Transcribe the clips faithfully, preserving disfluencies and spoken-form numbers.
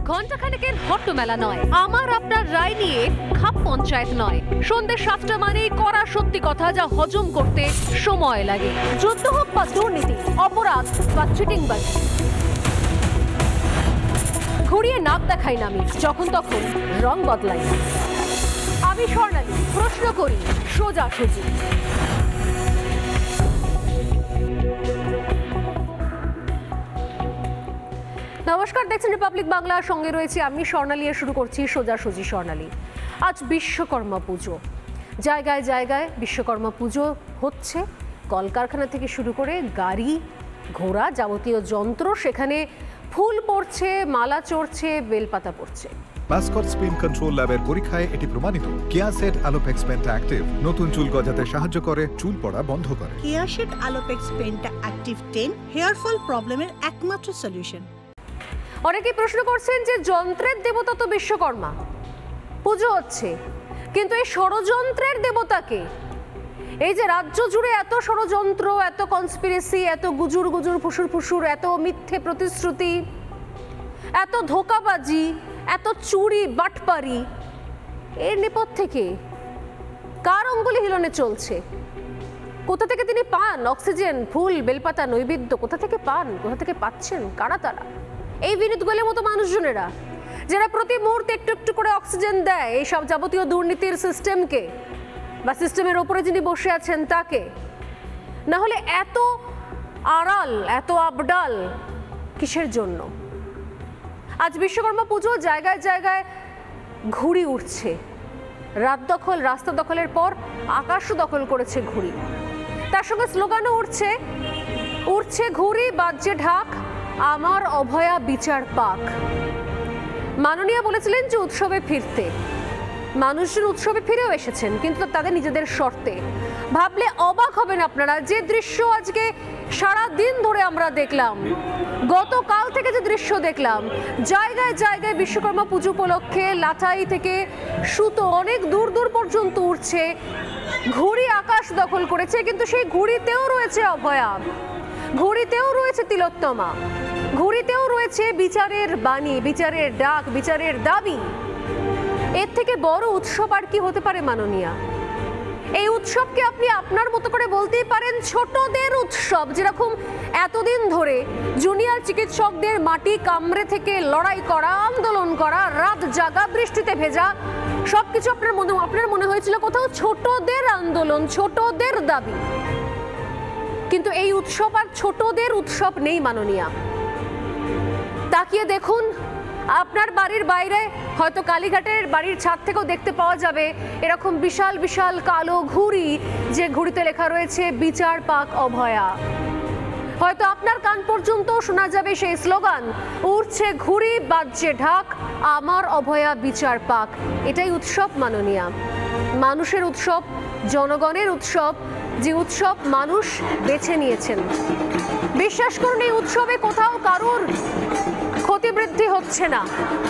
ঘণ্টাখানেকের হট্টমেলা নয়, আমার আপনার রায় নিয়ে খাপ পঞ্চায়েত নয়। সন্ধ্যে সাতটা মানেই কড়া সত্যি কথা যা হজম করতে সময় লাগে। যুদ্ধ হোক বা দুর্নীতি, অপরাধ বা চিটিংবাজি, ঘুরিয়ে নাক দেখাই না আমি, যখন তখন রং বদলাই। আমি স্বর্ণালী, প্রশ্ন করি সোজাসুজি। নমস্কার, দেখছেন রিপাবলিক বাংলা, সঙ্গে রয়েছে আমি স্বর্ণালী। শুরু করছি সোজাসুজি স্বর্ণালী। আজ বিশ্বকর্মা পুজো, জায়গায় জায়গায় বিশ্বকর্মা পুজো হচ্ছে। কলকারখানা থেকে শুরু করে গাড়ি ঘোড়া যাবতীয় যন্ত্র, সেখানে ফুল পড়ছে, মালা চড়ছে, বেলপাতা পড়ছে। মাস্কট স্পিন কন্ট্রোল ল্যাবের পরীক্ষায় এটি প্রমাণিত। কেয়াসেট আলোপেক্স পেন্টা অ্যাক্টিভ নতুন চুল গজাতে সাহায্য করে, চুল পড়া বন্ধ করে। Keya Seth Aloplex Penta active ten hair fall প্রবলেমের একমাত্র সলিউশন। অনেকেই প্রশ্ন করছেন যে যন্ত্রের দেবতা তো বিশ্বকর্মা, পুজো হচ্ছে, কিন্তু এই ষড়যন্ত্রের দেবতাকে, এই যে রাজ্য জুড়ে এত ষড়যন্ত্র, এত কনস্পিরেসি, এত গুজুর গুজুর ফুসুর ফুসুর, এত মিথ্যে প্রতিশ্রুতি, এত ধোঁকাবাজি, এত চুরি বাটপারি, এর নেপথ্যে কার অঙ্গুলি হিলনে চলছে? কোথা থেকে তিনি পান অক্সিজেন, ফুল, বেলপাতা, নৈবেদ্য? কোথা থেকে পান, কোথা থেকে পাচ্ছেন, কারা তারা? এই বিনীত গোলের মতো মানুষজনেরা যারা প্রতি মুহূর্তে একটু একটু করে অক্সিজেন দেয় এই সব যাবতীয় দুর্নীতির সিস্টেমকে, বা সিস্টেমের ওপরে যিনি বসে আছেন তাকে। না হলে এত আড়াল, এত আবডাল কিসের জন্য? আজ বিশ্বকর্মা পুজো, জায়গায় জায়গায় ঘুড়ি উঠছে। রাত দখল, রাস্তা দখলের পর আকাশও দখল করেছে ঘুড়ি। তার সঙ্গে স্লোগানও উঠছে, উঠছে ঘুড়ি, বাজছে ঢাক, আমার অভয়া বিচার পাক। মাননীয়া বলেছিলেন যে উৎসবে ফিরতে, মানুষজন উৎসবে ফিরেও এসেছেন, কিন্তু তাদের নিজেদের শর্তে। ভাবলে অবাক হবেন আপনারা, যে দৃশ্য আজকে সারা দিন ধরে আমরা দেখলাম, গতকাল থেকে যে দৃশ্য দেখলাম, জায়গায় জায়গায় বিশ্বকর্মা পুজো উপলক্ষে লাঠাই থেকে সুতো অনেক দূর দূর পর্যন্ত উঠছে, ঘুড়ি আকাশ দখল করেছে, কিন্তু সেই ঘুড়িতেও রয়েছে অভয়া, ঘুড়িতেও রয়েছে তিলোত্তমা, ঘুড়িতেও রয়েছে বিচারের বাণী, বিচারের ডাক, বিচারের দাবি। এর থেকে বড় উৎসব আর কি হতে পারে মাননীয়া? এই উৎসবকে আপনি আপনার মতো করে বলতেই পারেন ছোটদের উৎসব। যেরকম এতদিন ধরে জুনিয়র চিকিৎসকদের মাটি কামড়ে থেকে লড়াই করা, আন্দোলন করা, রাত জাগা, বৃষ্টিতে ভেজা, সবকিছু আপনার মনে আপনার মনে হয়েছিল কোথাও ছোটদের আন্দোলন, ছোটদের দাবি। কিন্তু এই উৎসব আর ছোটদের উৎসব নেই মাননীয়া। তাকিয়ে দেখুন, আপনার বাড়ির বাইরে হয়তো কালীঘাটের বাড়ির ছাদ থেকেও দেখতে পাওয়া যাবে এরকম বিশাল বিশাল কালো ঘুড়ি, যে ঘুড়িতে লেখা রয়েছে বিচার পাক অভয়া। হয়তো আপনার কান পর্যন্ত শোনা যাবে সেই স্লোগান, উঠছে ঘুড়ি, বাজছে ঢাক, আমার অভয়া বিচার পাক। এটাই উৎসব মাননীয়া, মানুষের উৎসব, জনগণের উৎসব, যে উৎসব মানুষ বেছে নিয়েছেন। বিশ্বাস করুন, এই উৎসবে কোথাও কারোর ক্ষতিবৃদ্ধি হচ্ছে না,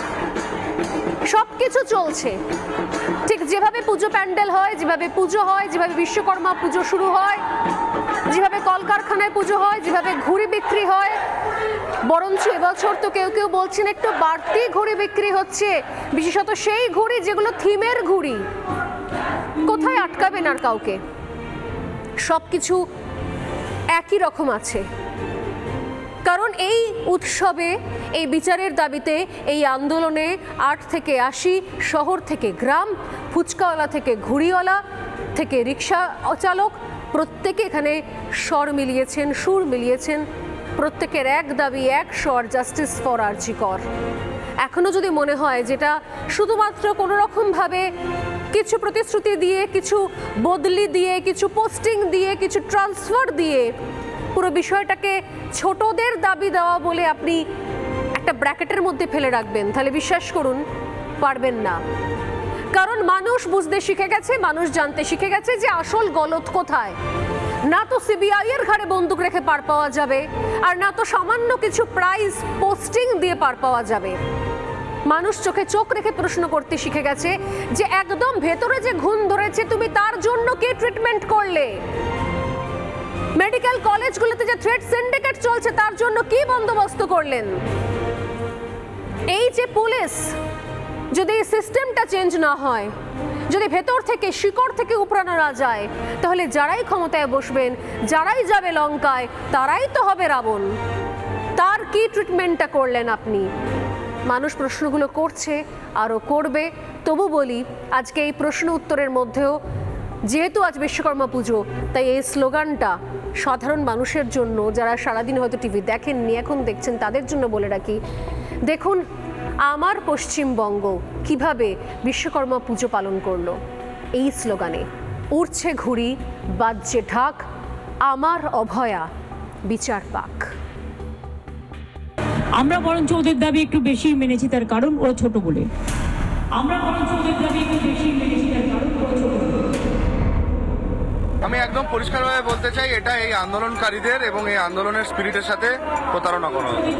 সবকিছু চলছে ঠিক যেভাবে পুজো প্যান্ডেল হয়, যেভাবে পুজো হয়, যেভাবে বিশ্বকর্মা পুজো শুরু হয়, যেভাবে কলকারখানায় পুজো হয়, যেভাবে ঘুড়ি বিক্রি হয়। বরঞ্চ এবছর তো কেউ কেউ বলছেন একটু বাড়তি ঘুড়ি বিক্রি হচ্ছে, বিশেষত সেই ঘুড়ি যেগুলো থিমের ঘুড়ি। কোথায় আটকাবেন আর কাউকে? সবকিছু একই রকম আছে, কারণ এই উৎসবে, এই বিচারের দাবিতে, এই আন্দোলনে আট থেকে আশি, শহর থেকে গ্রাম, ফুচকাওয়ালা থেকে ঘুড়িওয়ালা থেকে রিক্সা চালক, প্রত্যেকে এখানে স্বর মিলিয়েছেন, সুর মিলিয়েছেন। প্রত্যেকের এক দাবি, এক স্বর, জাস্টিস ফর আরজি কর। এখনো যদি মনে হয় যেটা শুধুমাত্র কোনো রকমভাবে কিছু প্রতিশ্রুতি দিয়ে, কিছু বদলি দিয়ে, কিছু পোস্টিং দিয়ে, কিছু ট্রান্সফার দিয়ে পুরো বিষয়টাকে ছোটদের দাবি দেওয়া বলে আপনি একটা ব্র্যাকেটের মধ্যে ফেলে রাখবেন, তাহলে বিশ্বাস করুন পারবেন না। কারণ মানুষ বুঝতে শিখে গেছে, মানুষ জানতে শিখে গেছে যে আসল গলত কোথায়। না তো সিবিআই এর ঘাড়ে বন্দুক রেখে পার পাওয়া যাবে, আর না তো সামান্য কিছু প্রাইজ পোস্টিং দিয়ে পার পাওয়া যাবে। মানুষ চোখে চোখ রেখে প্রশ্ন করতে শিখে গেছে যে একদম ভেতরে যে ঘুণ ধরেছে, তুমি তার জন্য কি ট্রিটমেন্ট করলে? মেডিকেল কলেজগুলোতে যে থ্রেড সিন্ডিকেট চলছে তার জন্য কি বন্দোবস্ত করলেন? এই যে পুলিশ, যদি সিস্টেমটা চেঞ্জ না হয়, যদি ভেতর থেকে শিকড় থেকে উপড়ানো না যায়, তাহলে যারাই ক্ষমতায় বসবেন, যারাই যাবে লঙ্কায়, তারাই তো হবে রাবণ। তার কি ট্রিটমেন্টটা করলেন আপনি? মানুষ প্রশ্নগুলো করছে, আরও করবে। তবু বলি, আজকে এই প্রশ্ন উত্তরের মধ্যেও, যেহেতু আজ বিশ্বকর্মা পুজো, তাই এই স্লোগানটা সাধারণ মানুষের জন্য, যারা সারাদিন হয়তো টিভি দেখেননি, এখন দেখছেন, তাদের জন্য বলে রাখি, দেখুন আমার পশ্চিমবঙ্গ কিভাবে বিশ্বকর্মা পুজো পালন করলো। এই স্লোগানে উড়ছে ঘুড়ি, বাজছে ঢাক, আমার অভয়া বিচার পাক। আমরা বরঞ্চ ওদের দাবি একটু বেশি মেনেছি, তার কারণ ওরা ছোট বলে। আমরা বরঞ্চ ওদের দাবি একটু বেশি মেনেছি, তার কারণ ওরা ছোট বলে। আমি একদম পরিষ্কারভাবে বলতে চাই, এটা এই আন্দোলনকারীদের এবং এই আন্দোলনের স্পিরিটের সাথে প্রতারণা করা হবে।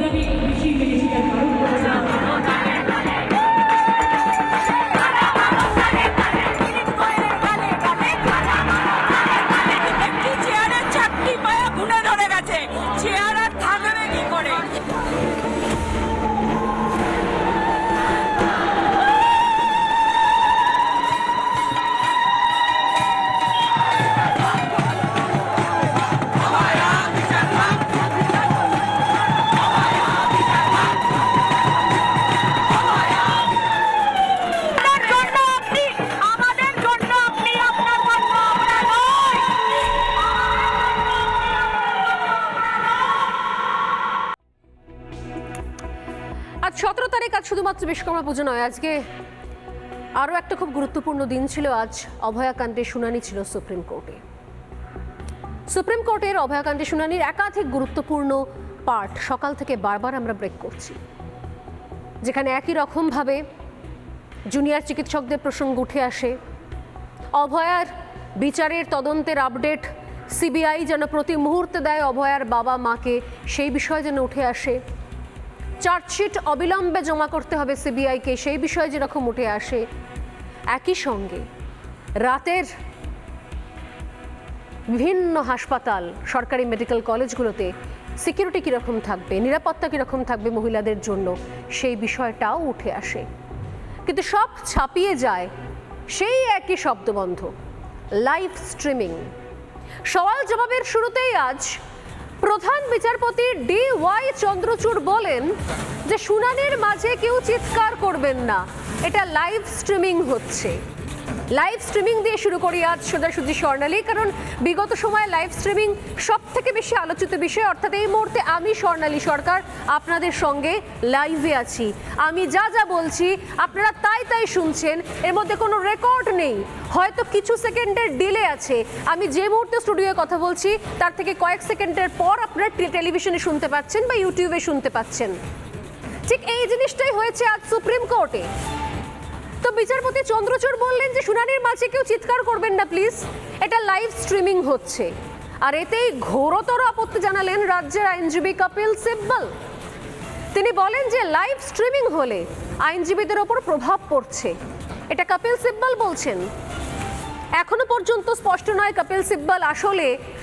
সতেরো তারিখ আজ শুধুমাত্র বিশ্বকর্মা পুজো নয়, আজকে আরও একটা খুব গুরুত্বপূর্ণ দিন ছিল। আজ অভয়াকাণ্ডের শুনানি ছিল সুপ্রিম কোর্টে। সুপ্রিম কোর্টের অভয়াকাণ্ডের শুনানির একাধিক গুরুত্বপূর্ণ পার্ট সকাল থেকে বারবার আমরা ব্রেক করছি, যেখানে একই রকমভাবে জুনিয়র চিকিৎসকদের প্রসঙ্গ উঠে আসে। অভয়ার বিচারের তদন্তের আপডেট সিবিআই যেন প্রতি মুহূর্তে দেয় অভয়ার বাবা মাকে, সেই বিষয় যেন উঠে আসে। চার্জশিট অবিলম্বে জমা করতে হবে সিবিআইকে, সেই বিষয়ে যেরকম উঠে আসে। একই সঙ্গে রাতের বিভিন্ন হাসপাতাল, সরকারি মেডিকেল কলেজগুলোতে সিকিউরিটি কীরকম থাকবে, নিরাপত্তা কীরকম থাকবে মহিলাদের জন্য, সেই বিষয়টাও উঠে আসে। কিন্তু সব ছাপিয়ে যায় সেই একই শব্দবন্ধ, লাইভ স্ট্রিমিং। সওয়াল জবাবের শুরুতেই আজ প্রধান বিচারপতি ডি ওয়াই চন্দ্রচূড় বলেন যে শুনানির মাঝে কেউ চিৎকার করবেন না, এটা লাইভ স্ট্রিমিং হচ্ছে। লাইভ স্ট্রিমিং দিয়ে শুরু করি আজ সোজাসুজি স্বর্ণালী, কারণ বিগত সময়ে লাইভ স্ট্রিমিং সব থেকে বেশি আলোচিত বিষয়। অর্থাৎ এই মুহূর্তে আমি স্বর্ণালী সরকার আপনাদের সঙ্গে লাইভে আছি, আমি যা যা বলছি আপনারা তাই তাই শুনছেন, এর মধ্যে কোনো রেকর্ড নেই, হয়তো কিছু সেকেন্ডের ডিলে আছে। আমি যে মুহূর্তে স্টুডিওয়ে কথা বলছি তার থেকে কয়েক সেকেন্ডের পর আপনারা টেলিভিশনে শুনতে পাচ্ছেন বা ইউটিউবে শুনতে পাচ্ছেন। ঠিক এই জিনিসটাই হয়েছে আজ সুপ্রিম কোর্টে। তো বিচারপতি চন্দ্রচূড় বললেন যে শুনানির মাঝে কেউ চিৎকার করবেন না প্লিজ, এটা লাইভ স্ট্রিমিং হচ্ছে। আর এতেই ঘোরতর আপত্তি জানালেন রাজ্যের আইনজীবী কপিল সিব্বল। তিনি বলেন যে লাইভ স্ট্রিমিং হলে আইনজীবীদের ওপর প্রভাব পড়ছে, এটা কপিল সিব্বল বলছেন। এখনো পর্যন্ত স্পষ্ট নয় কপিল সিব্বল আসলে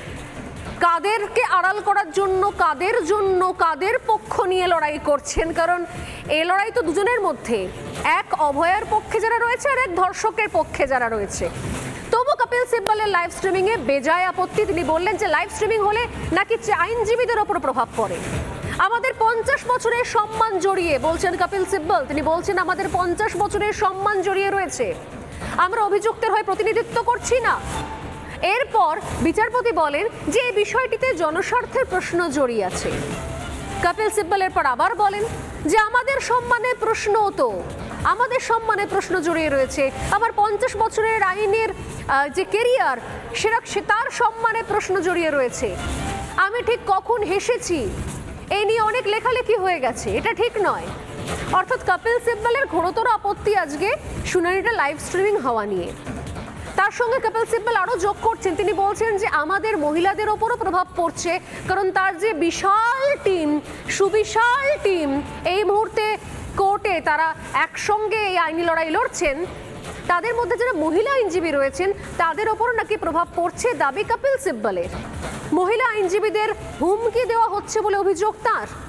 কাদেরকে আড়াল করার জন্য, কাদের জন্য, কাদের পক্ষ নিয়ে লড়াই করছেন। কারণ এই লড়াই তো দুজনের মধ্যে, এক অভয়ার পক্ষে যারা রয়েছে আর এক ধর্ষকের পক্ষে যারা রয়েছে। তবু কপিল সিব্বলের লাইভ স্ট্রিমিংয়ে বেজায় আপত্তি। তিনি বললেন যে লাইভ স্ট্রিমিং হলে নাকি আইনজীবীদের ওপর প্রভাব পড়ে। আমাদের পঞ্চাশ বছরের সম্মান জড়িয়ে, বলছেন কপিল সিব্বল, তিনি বলছেন আমাদের পঞ্চাশ বছরের সম্মান জড়িয়ে রয়েছে, আমরা অভিযুক্তের হয়ে প্রতিনিধিত্ব করছি না। এরপর বিচারপতি বলেন যে এই বিষয়টিতে জনস্বার্থের প্রশ্ন জড়িয়ে আছে। কপিল সিব্বল এরপর আবার বলেন যে আমাদের সম্মানের প্রশ্ন তো, আমাদের সম্মানের প্রশ্ন জড়িয়ে রয়েছে, আমার পঞ্চাশ বছরের আইনের যে কেরিয়ার সেটা তার সম্মানের প্রশ্ন জড়িয়ে রয়েছে। আমি ঠিক কখন হেসেছি এই নিয়ে অনেক লেখালেখি হয়ে গেছে, এটা ঠিক নয়। অর্থাৎ কপিল সিব্বলের ঘোরতর আপত্তি আজকে শুনানিটা লাইভ স্ট্রিমিং হওয়া নিয়ে। তার সঙ্গে কপিল সিব্বল আরও যোগ করছেন, তিনি বলছেন যে আমাদের মহিলাদের ওপরও প্রভাব পড়ছে, কারণ তার যে বিশাল টিম, সুবিশাল টিম এই মুহূর্তে কোর্টে তারা একসঙ্গে এই আইনি লড়াই লড়ছেন, তাদের মধ্যে যারা মহিলা আইনজীবী রয়েছেন তাদের ওপরও নাকি প্রভাব পড়ছে, দাবি কপিল সিব্বলের। মহিলা আইনজীবীদের হুমকি দেওয়া হচ্ছে বলে অভিযোগ তার।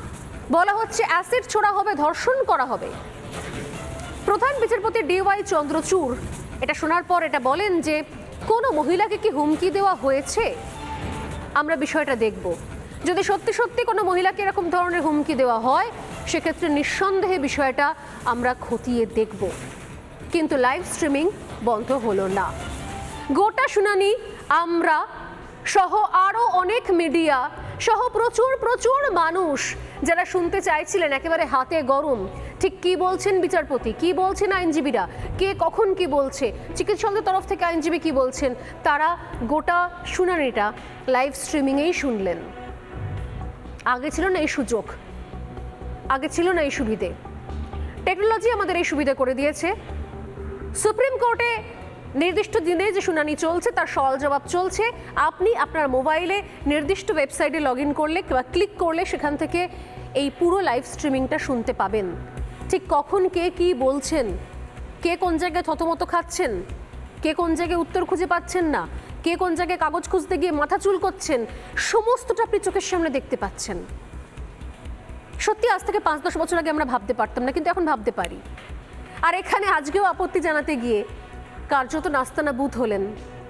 বলা হচ্ছে অ্যাসিড ছোড়া হবে, ধর্ষণ করা হবে। প্রধান বিচারপতি ডি ওয়াই চন্দ্রচূড় এটা শোনার পর এটা বলেন যে কোনো মহিলাকে কি হুমকি দেওয়া হয়েছে, আমরা বিষয়টা দেখব। যদি সত্যি সত্যি কোনো মহিলাকে এরকম ধরনের হুমকি দেওয়া হয় সেক্ষেত্রে নিঃসন্দেহে বিষয়টা আমরা খতিয়ে দেখব। কিন্তু লাইভ স্ট্রিমিং বন্ধ হলো না। গোটা শুনানি আমরা সহ আরও অনেক মিডিয়া সহ প্রচুর প্রচুর মানুষ যারা শুনতে চাইছিলেন একেবারে হাতে গরম ঠিক কি বলছেন বিচারপতি, কি বলছেন আইনজীবীরা, কে কখন কি বলছে, চিকিৎসকদের তরফ থেকে আইনজীবী কি বলছেন, তারা গোটা শুনানিটা লাইভ স্ট্রিমিংয়েই শুনলেন। আগে ছিল না এই সুযোগ, আগে ছিল না এই সুবিধে। টেকনোলজি আমাদের এই সুবিধা করে দিয়েছে। সুপ্রিম কোর্টে নির্দিষ্ট দিনে যে শুনানি চলছে তার সওয়াল জবাব চলছে, আপনি আপনার মোবাইলে নির্দিষ্ট ওয়েবসাইটে লগ ইন করলে বা ক্লিক করলে সেখান থেকে এই পুরো লাইভ স্ট্রিমিংটা শুনতে পাবেন। ঠিক কখন কে কি বলছেন, কে কোন জায়গায় থতমত খাচ্ছেন, কে কোন জায়গায় উত্তর খুঁজে পাচ্ছেন না, কে কোন জায়গায় কাগজ খুঁজতে গিয়ে মাথা চুল করছেন, সমস্তটা আপনি চোখের সামনে দেখতে পাচ্ছেন। সত্যি আজ থেকে পাঁচ দশ বছর আগে আমরা ভাবতে পারতাম না, কিন্তু এখন ভাবতে পারি। আর এখানে আজকেও আপত্তি জানাতে গিয়ে কার্যত নাস্তানাবুদ হলেন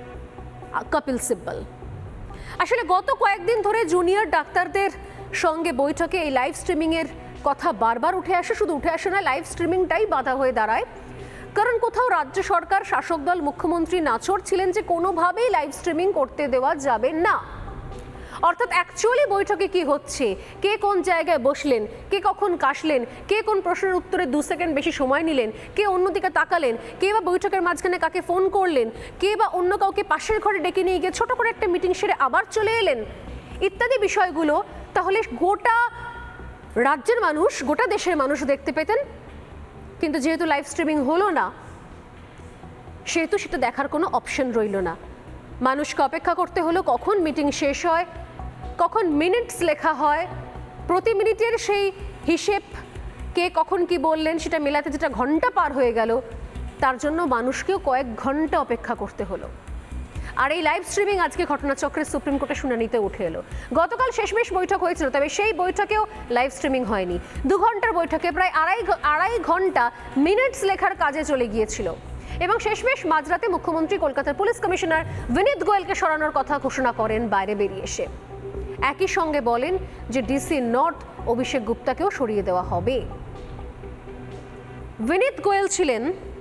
কপিল সিব্বল। আসলে গত কয়েকদিন ধরে জুনিয়র ডাক্তারদের সঙ্গে বৈঠকে এই লাইভ স্ট্রিমিংয়ের কথা বারবার উঠে আসে। শুধু উঠে আসে না, লাইভ স্ট্রিমিংটাই বাধা হয়ে দাঁড়ায়। কারণ কোথাও রাজ্য সরকার, শাসক দল, মুখ্যমন্ত্রী নাছোড় ছিলেন যে কোনোভাবেই লাইভ স্ট্রিমিং করতে দেওয়া যাবে না। অর্থাৎ অ্যাকচুয়ালি বৈঠকে কি হচ্ছে, কে কোন জায়গায় বসলেন, কে কখন কাশলেন, কে কোন প্রশ্নের উত্তরে দু সেকেন্ড বেশি সময় নিলেন, কে অন্যদিকে তাকালেন, কে বা বৈঠকের মাঝখানে কাকে ফোন করলেন, কে বা অন্য কাউকে পাশের ঘরে ডেকে নিয়ে গিয়ে ছোট করে একটা মিটিং সেরে আবার চলে এলেন, ইত্যাদি বিষয়গুলো তাহলে গোটা রাজ্যের মানুষ, গোটা দেশের মানুষ দেখতে পেতেন। কিন্তু যেহেতু লাইভ স্ট্রিমিং হলো না সেহেতু সেটা দেখার কোনো অপশন রইল না। মানুষকে অপেক্ষা করতে হলো কখন মিটিং শেষ হয়, কখন মিনিটস লেখা হয়, প্রতি মিনিটের সেই হিসেব, কে কখন কি বললেন সেটা মেলাতে যেটা ঘন্টা পার হয়ে গেল, তার জন্য মানুষকেও কয়েক ঘন্টা অপেক্ষা করতে হলো। আর এই লাইভ স্ট্রিমিং আজকে ঘটনাচক্রে সুপ্রিম কোর্টে শুনানিতে উঠে এলো। গতকাল শেষমেশ বৈঠক হয়েছিল, তবে সেই বৈঠকেও লাইভ স্ট্রিমিং হয়নি। দু ঘন্টার বৈঠকে প্রায় আড়াই আড়াই ঘন্টা মিনিটস লেখার কাজে চলে গিয়েছিল এবং শেষমেশ মাঝরাতে মুখ্যমন্ত্রী কলকাতার পুলিশ কমিশনার বিনীত গোয়েলকে সরানোর কথা ঘোষণা করেন বাইরে বেরিয়ে এসে। একই সঙ্গে বলেন যে ডিসি নর্থ অভিষেক গুপ্তাকেও সরিয়ে দেওয়া হবে। বিনীত গোয়েল ছিলেন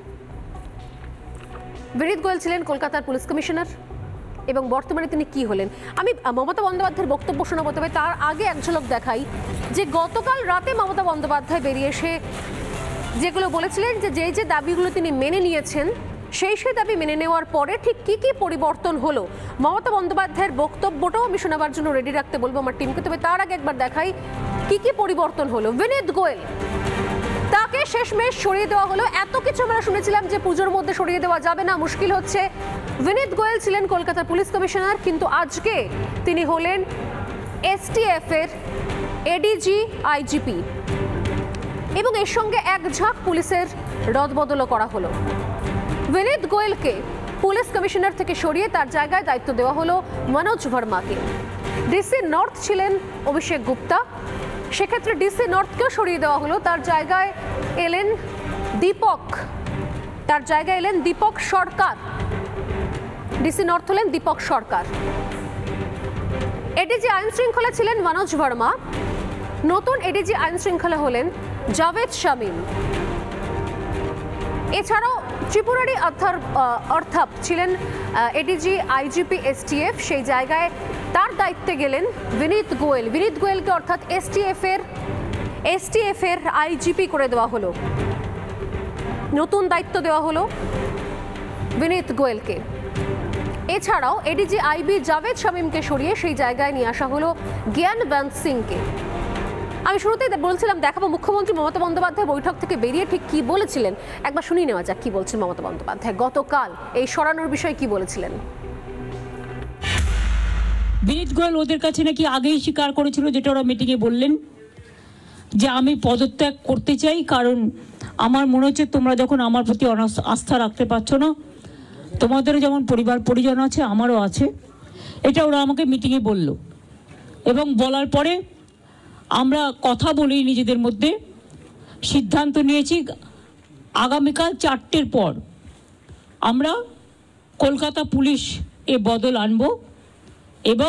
বিনীত গোয়েল ছিলেন কলকাতার পুলিশ কমিশনার এবং বর্তমানে তিনি কি হলেন। আমি মমতা বন্দ্যোপাধ্যায়ের বক্তব্য শোনাবো, তবে তার আগে এক ঝলক দেখাই যে গতকাল রাতে মমতা বন্দ্যোপাধ্যায় বেরিয়ে এসে যেগুলো বলেছিলেন যে যে যে দাবিগুলো তিনি মেনে নিয়েছেন সেই সেই দাবি মেনে নেওয়ার পরে ঠিক কি কি পরিবর্তন হলো, মমতা বন্দ্যোপাধ্যায়ের বক্তব্যটাও আমি শোনাবার জন্য রেডি রাখতে বলবো আমার টিমকে। তবে তার আগে একবার দেখাই কি কি পরিবর্তন হলো। বিনীত গোয়েল, তাকে শেষমেশ সরিয়ে দেওয়া হলো। এত কিছু আমরা শুনেছিলাম যে পুজোর মধ্যে সরিয়ে দেওয়া যাবে না, মুশকিল হচ্ছে। বিনীত গোয়েল ছিলেন কলকাতার পুলিশ কমিশনার, কিন্তু আজকে তিনি হলেন এসটিএফ এর এডিজি আইজিপি এবং এর সঙ্গে এক ঝাঁক পুলিশের রদবদলও করা হলো। বিনীত গোয়েলকে পুলিশ কমিশনার থেকে সরিয়ে তার জায়গায় দায়িত্ব দেওয়া হলো মনোজ ভার্মাকে। ডিসি নর্থ ছিলেন অভিষেক গুপ্তা, সেক্ষেত্রে ডিসি নর্থকেও সরিয়ে দেওয়া হলো। তার জায়গায় এলেন দীপক তার জায়গায় এলেন দীপক সরকার। ডিসি নর্থ হলেন দীপক সরকার। এডিজি আইন শৃঙ্খলা ছিলেন মনোজ ভার্মা। নতুন এডিজি আইন শৃঙ্খলা হলেন জাভেদ শামীম। এছাড়াও ত্রিপুরারি অর্থাৎ ছিলেন এডিজি আইজিপি এসটিএফ, সেই জায়গায় তার দায়িত্বে গেলেন বিনীত গোয়েল। বিনীত গোয়েলকে অর্থাৎ এসটিএফ এর এসটিএফ এর আইজিপি করে দেওয়া হলো, নতুন দায়িত্ব দেওয়া হলো বিনীত গোয়েলকে। এছাড়াও এডিজি আইবি জাভেদ শামীমকে সরিয়ে সেই জায়গায় নিয়ে আসা হলো জ্ঞানবন্ত সিংকে। আমি শুরুতেই বলছিলাম দেখাবো মুখ্যমন্ত্রী মমতা বন্দ্যোপাধ্যায় বৈঠক থেকে বেরিয়ে ঠিক কি বলেছিলেন, একবার শুনিয়ে নেওয়া যাক কি বলছেন মমতা বন্দ্যোপাধ্যায় গতকাল এই সরানোর বিষয়ে কি বলেছিলেন। বিনীত গোয়েল ওদের কাছে নাকি আগেই স্বীকার করেছিল, যেটা ওরা মিটিংয়ে বললেন, যে আমি পদত্যাগ করতে চাই, কারণ আমার মনে হচ্ছে তোমরা যখন আমার প্রতি আস্থা রাখতে পারছো না, তোমাদেরও যেমন পরিবার পরিজন আছে আমারও আছে, এটা ওরা আমাকে মিটিংয়ে বলল। এবং বলার পরে আমরা কথা বলি নিজেদের মধ্যে, সিদ্ধান্ত নিয়েছি আগামীকাল চারটের পর আমরা কলকাতা পুলিশ এ বদল আনব এবং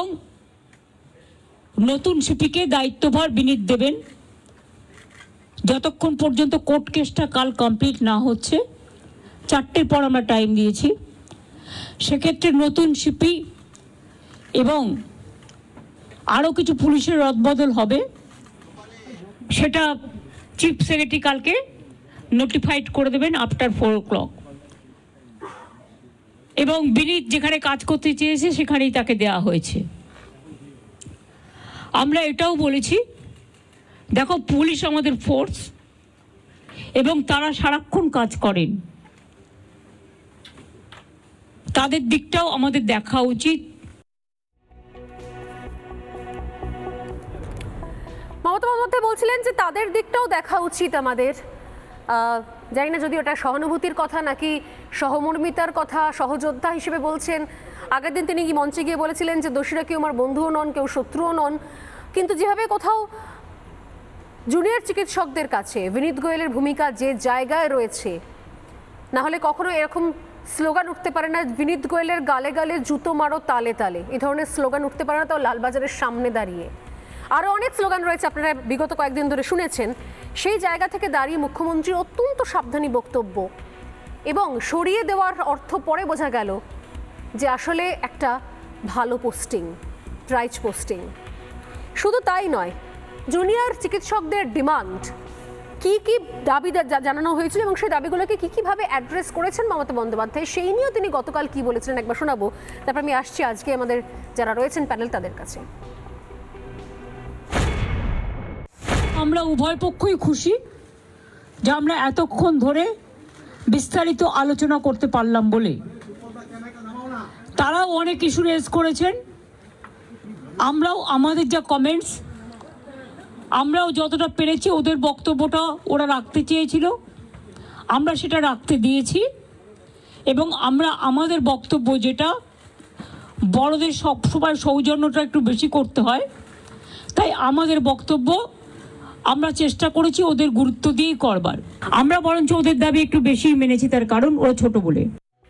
নতুন সিপিকে দায়িত্বভার বিনীত দেবেন যতক্ষণ পর্যন্ত কোর্ট কেসটা কাল কমপ্লিট না হচ্ছে। চারটের পর আমরা টাইম দিয়েছি। সেক্ষেত্রে নতুন সিপি এবং আরও কিছু পুলিশের রদবদল হবে, সেটা চিফ সেক্রেটারি কালকে নোটিফাইড করে দেবেন আফটার ফোর ও ক্লক। এবং বিনীত যেখানে কাজ করতে চেয়েছে সেখানেই তাকে দেওয়া হয়েছে। আমরা এটাও বলেছি, দেখো পুলিশ আমাদের ফোর্স এবং তারা সারাক্ষণ কাজ করেন, তাদের দিকটাও আমাদের দেখা উচিত। মমতা বন্দ্যোপাধ্যায় বলছিলেন যে তাদের দিকটাও দেখা উচিত আমাদের। জানি না যদি ওটা সহানুভূতির কথা নাকি সহমর্মিতার কথা, সহযোদ্ধা হিসেবে বলছেন। আগের দিন তিনি কি মঞ্চে গিয়ে বলেছিলেন যে দোষীরা কেউ আমার বন্ধুও নন, কেউ শত্রুও নন। কিন্তু যেভাবে কোথাও জুনিয়র চিকিৎসকদের কাছে বিনীত গোয়েলের ভূমিকা যে জায়গায় রয়েছে, না হলে কখনো এরকম স্লোগান উঠতে পারে না, বিনীত গোয়েলের গালে গালে জুতো মারো তালে তালে, এই ধরনের স্লোগান উঠতে পারে না তাও লালবাজারের সামনে দাঁড়িয়ে। আরও অনেক স্লোগান রয়েছে, আপনারা বিগত কয়েকদিন ধরে শুনেছেন। সেই জায়গা থেকে দাঁড়িয়ে মুখ্যমন্ত্রীর অত্যন্ত সাবধানী বক্তব্য এবং সরিয়ে দেওয়ার অর্থ পরে বোঝা গেল যে আসলে একটা ভালো পোস্টিং, প্রাইজ পোস্টিং। শুধু তাই নয়, জুনিয়র চিকিৎসকদের ডিমান্ড কি কি দাবি জানানো হয়েছিল এবং সেই দাবিগুলোকে কী কীভাবে অ্যাড্রেস করেছেন মমতা বন্দ্যোপাধ্যায়, সেই নিয়েও তিনি গতকাল কি বলেছিলেন একবার শোনাবো। তারপর আমি আসছি আজকে আমাদের যারা রয়েছেন প্যানেল তাদের কাছে। আমরা উভয় পক্ষই খুশি যে আমরা এতক্ষণ ধরে বিস্তারিত আলোচনা করতে পারলাম বলে। তারাও অনেক ইস্যু রেজ করেছেন, আমরাও আমাদের যা কমেন্টস আমরাও যতটা পেরেছি, ওদের বক্তব্যটা ওরা রাখতে চেয়েছিল আমরা সেটা রাখতে দিয়েছি এবং আমরা আমাদের বক্তব্য যেটা বড়দের সবসময় সৌজন্যটা একটু বেশি করতে হয়, তাই আমাদের বক্তব্য আমরা চেষ্টা করেছি ওদের গুরুত্ব দিয়েই করবার। আমরা বরঞ্চ ওদের দাবি একটু বেশি মেনেছি, তার কারণ ওরা ছোট বলে।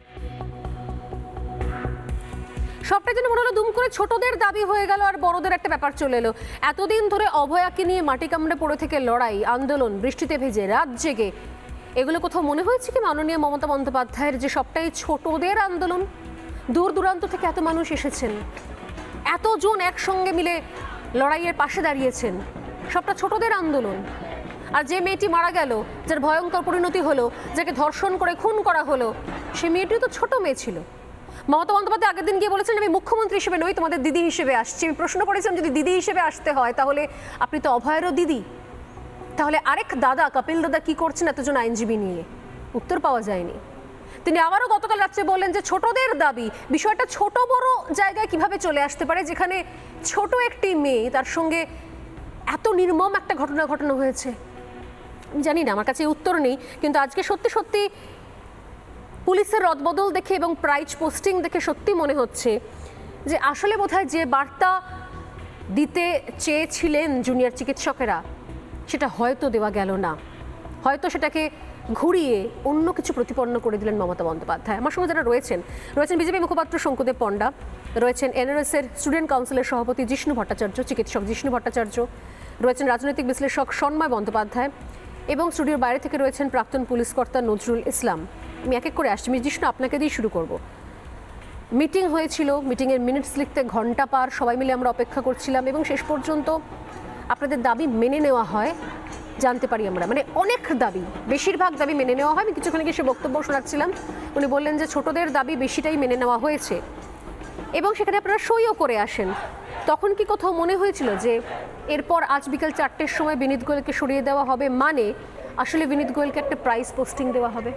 সবটা যেন মনে হলো দুম করে ছোটদের দাবি হয়ে গেল আর বড়দের একটা ব্যাপার চলে এলো। এতদিন ধরে অভয়াকে নিয়ে মাটি কামড়ে পড়ে থেকে লড়াই, আন্দোলন, বৃষ্টিতে ভেজে, রাত জেগে, এগুলো কোথাও মনে হয়েছে কি মাননীয় মমতা বন্দ্যোপাধ্যায়ের যে সবটাই ছোটদের আন্দোলন? দূর দূরান্ত থেকে এত মানুষ এসেছেন, এতজন একসঙ্গে মিলে লড়াইয়ের পাশে দাঁড়িয়েছেন, সবটা ছোটদের আন্দোলন। আর যে মেয়েটি মারা গেল, যার ভয়ঙ্কর পরিণতি হলো, যাকে ধর্ষণ করে খুন করা হলো, সে মেয়েটিও তো ছোট মেয়ে ছিল। মমতা বন্দ্যোপাধ্যায় আগের দিন গিয়ে বলেছেন আমি মুখ্যমন্ত্রী হিসেবে নই, তোমাদের দিদি হিসেবে আসছি। আমি প্রশ্ন করেছিলাম যদি দিদি হিসেবে আসতে হয় তাহলে আপনি তো অভয়েরও দিদি, তাহলে আরেক দাদা কপিল দাদা কি করছেন এতজন আইনজীবী নিয়ে? উত্তর পাওয়া যায়নি। তিনি আবারও গতকাল রাত্রে বললেন যে ছোটদের দাবি, বিষয়টা ছোট বড় জায়গায় কিভাবে চলে আসতে পারে যেখানে ছোট একটি মেয়ে, তার সঙ্গে এত নির্মম একটা ঘটনা ঘটানো হয়েছে। আমি জানি না, আমার কাছে উত্তর নেই, কিন্তু আজকে সত্যি সত্যি পুলিশের রদবদল দেখে এবং প্রাইজ পোস্টিং দেখে সত্যি মনে হচ্ছে যে আসলে বোধহয় যে বার্তা দিতে চেয়েছিলেন জুনিয়র চিকিৎসকেরা সেটা হয়তো দেওয়া গেল না, হয়তো সেটাকে ঘুরিয়ে অন্য কিছু প্রতিপন্ন করে দিলেন মমতা বন্দ্যোপাধ্যায়। আমার সঙ্গে যারা রয়েছেন রয়েছেন বিজেপি মুখপাত্র শঙ্কুদেব পণ্ডা, রয়েছেন এনআরএসের স্টুডেন্ট কাউন্সিলের সভাপতি জিষ্ণু ভট্টাচার্য, চিকিৎসক জিষ্ণু ভট্টাচার্য, রয়েছেন রাজনৈতিক বিশ্লেষক সন্ময় বন্দ্যোপাধ্যায় এবং স্টুডিওর বাইরে থেকে রয়েছেন প্রাক্তন পুলিশ কর্তা নজরুল ইসলাম। আমি এক এক করে আসছি। জিষ্ণু, আপনাকে দিয়ে শুরু করব। মিটিং হয়েছিল, মিটিংয়ের মিনিটস লিখতে ঘন্টা পার সবাই মিলে আমরা অপেক্ষা করছিলাম এবং শেষ পর্যন্ত আপনাদের দাবি মেনে নেওয়া হয় জানতে পারি আমরা। মানে অনেক দাবি, বেশিরভাগ দাবি মেনে নেওয়া হয়। আমি কিছুক্ষণ আগে সে বক্তব্য শোনাচ্ছিলাম, উনি বললেন যে ছোটদের দাবি বেশিটাই মেনে নেওয়া হয়েছে এবং সেখানে আপনারা সইও করে আসেন। তখন কি কোথাও মনে হয়েছিল যে এরপর আজ বিকেল চারটের সময় বিনীত গোয়েলকে সরিয়ে দেওয়া হবে, মানে আসলে বিনীত গোয়েলকে একটা প্রাইজ পোস্টিং দেওয়া হবে?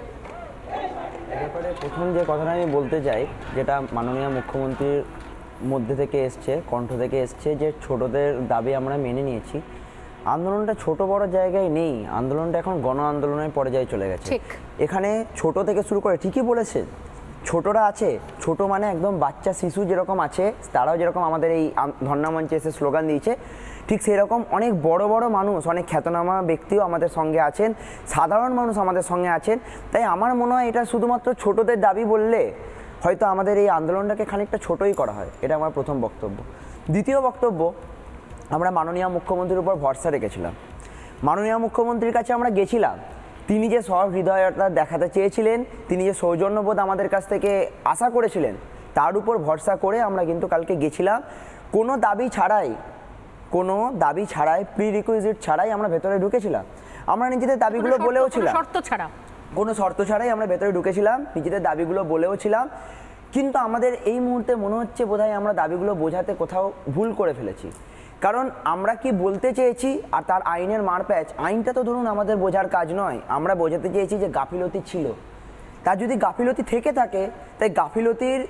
ব্যাপারে প্রথম যে কথাটা আমি বলতে চাই, যেটা মাননীয় মুখ্যমন্ত্রীর মধ্যে থেকে এসছে, কণ্ঠ থেকে এসছে, যে ছোটদের দাবি আমরা মেনে নিয়েছি। আন্দোলনটা ছোট বড় জায়গায় নেই, আন্দোলনটা এখন গণ আন্দোলনের পর্যায়ে চলে গেছে। এখানে ছোট থেকে শুরু করে ঠিকই বলেছে, ছোটরা আছে, ছোট মানে একদম বাচ্চা শিশু যেরকম আছে, তারাও যেরকম আমাদের এই ধর্ণা মঞ্চে এসে স্লোগান দিয়েছে, ঠিক সেরকম অনেক বড় বড় মানুষ, অনেক খ্যাতনামা ব্যক্তিও আমাদের সঙ্গে আছেন, সাধারণ মানুষ আমাদের সঙ্গে আছেন। তাই আমার মনে হয় এটা শুধুমাত্র ছোটদের দাবি বললে হয়তো আমাদের এই আন্দোলনটাকে খানিকটা ছোটই করা হয়। এটা আমার প্রথম বক্তব্য। দ্বিতীয় বক্তব্য, আমরা মাননীয় মুখ্যমন্ত্রীর উপর ভরসা রেখেছিলাম। মাননীয় মুখ্যমন্ত্রীর কাছে আমরা গেছিলাম, তিনি যে সহৃদয়তা দেখাতে চেয়েছিলেন, তিনি যে সৌজন্যবোধ আমাদের কাছ থেকে আশা করেছিলেন, তার উপর ভরসা করে আমরা কিন্তু কালকে গেছিলাম। কোনো দাবি ছাড়াই কোনো দাবি ছাড়াই প্রি রিকুইজিট ছাড়াই আমরা ভেতরে ঢুকেছিলাম। আমরা নিজেদের দাবিগুলো বলেও ছিলাম, শর্ত ছাড়া কোনো শর্ত ছাড়াই আমরা ভেতরে ঢুকেছিলাম, নিজেদের দাবিগুলো বলেও ছিলাম। কিন্তু আমাদের এই মুহূর্তে মনে হচ্ছে বোধহয় আমরা দাবিগুলো বোঝাতে কোথাও ভুল করে ফেলেছি। কারণ আমরা কি বলতে চেয়েছি আর তার আইনের মারপ্যাচ, আইনটা তো ধরুন আমাদের বোঝার কাজ নয়। আমরা বোঝাতে চেয়েছি যে গাফিলতি ছিল, তার যদি গাফিলতি থেকে থাকে, তাই গাফিলতির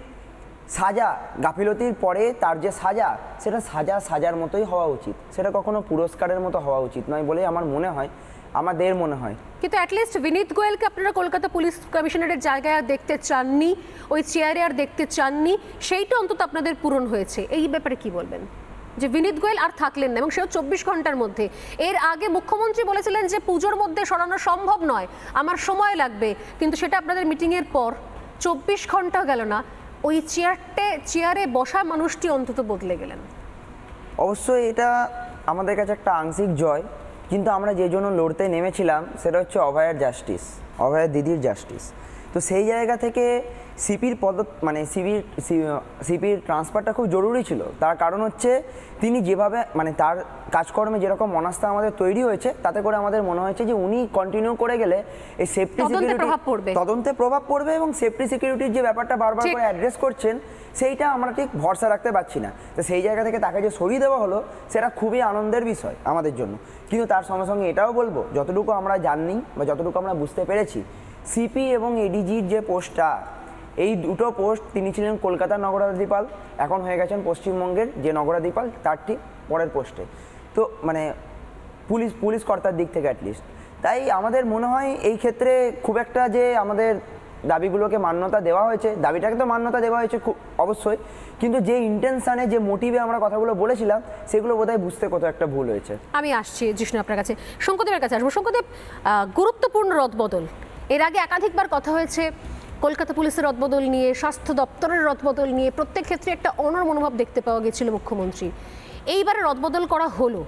সাজা, গাফিলতির পরে তার যে সাজা, সেটা সাজা সাজার মতোই হওয়া উচিত, সেটা কখনো পুরস্কারের মতো হওয়া উচিত নয় বলেই আমার মনে হয়, আমাদের মনে হয়। কিন্তু অ্যাটলিস্ট বিনীত গোয়েলকে আপনারা কলকাতা পুলিশ কমিশনারের জায়গায় আর দেখতে চাননি, ওই চেয়ারে আর দেখতে চাননি, সেইটা অন্তত আপনাদের পূরণ হয়েছে। এই ব্যাপারে কি বলবেন, যে বিনীত গোয়েল আর থাকলেন না, এবং সেও চব্বিশ ঘন্টার মধ্যে? এর আগে মুখ্যমন্ত্রী বলেছিলেন যে পুজোর মধ্যে সরানো সম্ভব নয়, আমার সময় লাগবে, কিন্তু সেটা আপনাদের মিটিংয়ের পর চব্বিশ ঘন্টা গেল না, ওই চেয়ারটে চেয়ারে বসা মানুষটি অন্তত বদলে গেলেন। অবশ্যই এটা আমাদের কাছে একটা আংশিক জয়, কিন্তু আমরা যে জন্য লড়তে নেমেছিলাম সেটা হচ্ছে অভয়ার জাস্টিস, অভয়ার দিদির জাস্টিস। তো সেই জায়গা থেকে সিপির পদ মানে সিপির সিপির ট্রান্সফারটা খুব জরুরি ছিল। তার কারণ হচ্ছে তিনি যেভাবে মানে তার কাজকর্মে যেরকম মনস্থা আমাদের তৈরি হয়েছে, তাতে করে আমাদের মনে হয়েছে যে উনি কন্টিনিউ করে গেলে এই সেফটি সিকিউরিটি তদন্তে প্রভাব পড়বে, এবং সেফটি সিকিউরিটির যে ব্যাপারটা বারবার করে অ্যাড্রেস করছেন সেইটা আমরা ঠিক ভরসা রাখতে পারছি না। তো সেই জায়গা থেকে তাকে যে সরিয়ে দেওয়া হলো সেটা খুবই আনন্দের বিষয় আমাদের জন্য। কিন্তু তার সঙ্গে সঙ্গে এটাও বলবো, যতটুকু আমরা জানি বা যতটুকু আমরা বুঝতে পেরেছি, সিপি এবং এডিজির যে পোস্টটা, এই দুটো পোস্ট, তিনি ছিলেন কলকাতার নগরাধিপাল, এখন হয়ে গেছেন পশ্চিমবঙ্গের যে নগরাধিপাল তার ঠিক পরের পোস্টে। তো মানে পুলিশ পুলিশ কর্তার দিক থেকে অ্যাটলিস্ট। তাই আমাদের মনে হয় এই ক্ষেত্রে খুব একটা যে আমাদের দাবিগুলোকে মান্যতা দেওয়া হয়েছে, দাবিটাকে তো মান্যতা দেওয়া হয়েছে খুব অবশ্যই, কিন্তু যে ইন্টেনশনে, যে মোটিভে আমরা কথাগুলো বলেছিলাম, সেগুলো বোধহয় বুঝতে কত একটা ভুল হয়েছে। আমি আসছি জিষ্ণু আপনার কাছে, শঙ্করদেবের কাছে আসবো। শঙ্করদেব, গুরুত্বপূর্ণ রদবদল, এর আগে একাধিকবার কথা হয়েছে কলকাতা পুলিশের রদবদল নিয়ে, স্বাস্থ্য দপ্তরের রদবদল নিয়ে, প্রত্যেক ক্ষেত্রে একটা অনর মনোভাব দেখতে পাওয়া গেছিল মুখ্যমন্ত্রী। এইবারে রদবদল করা হলো,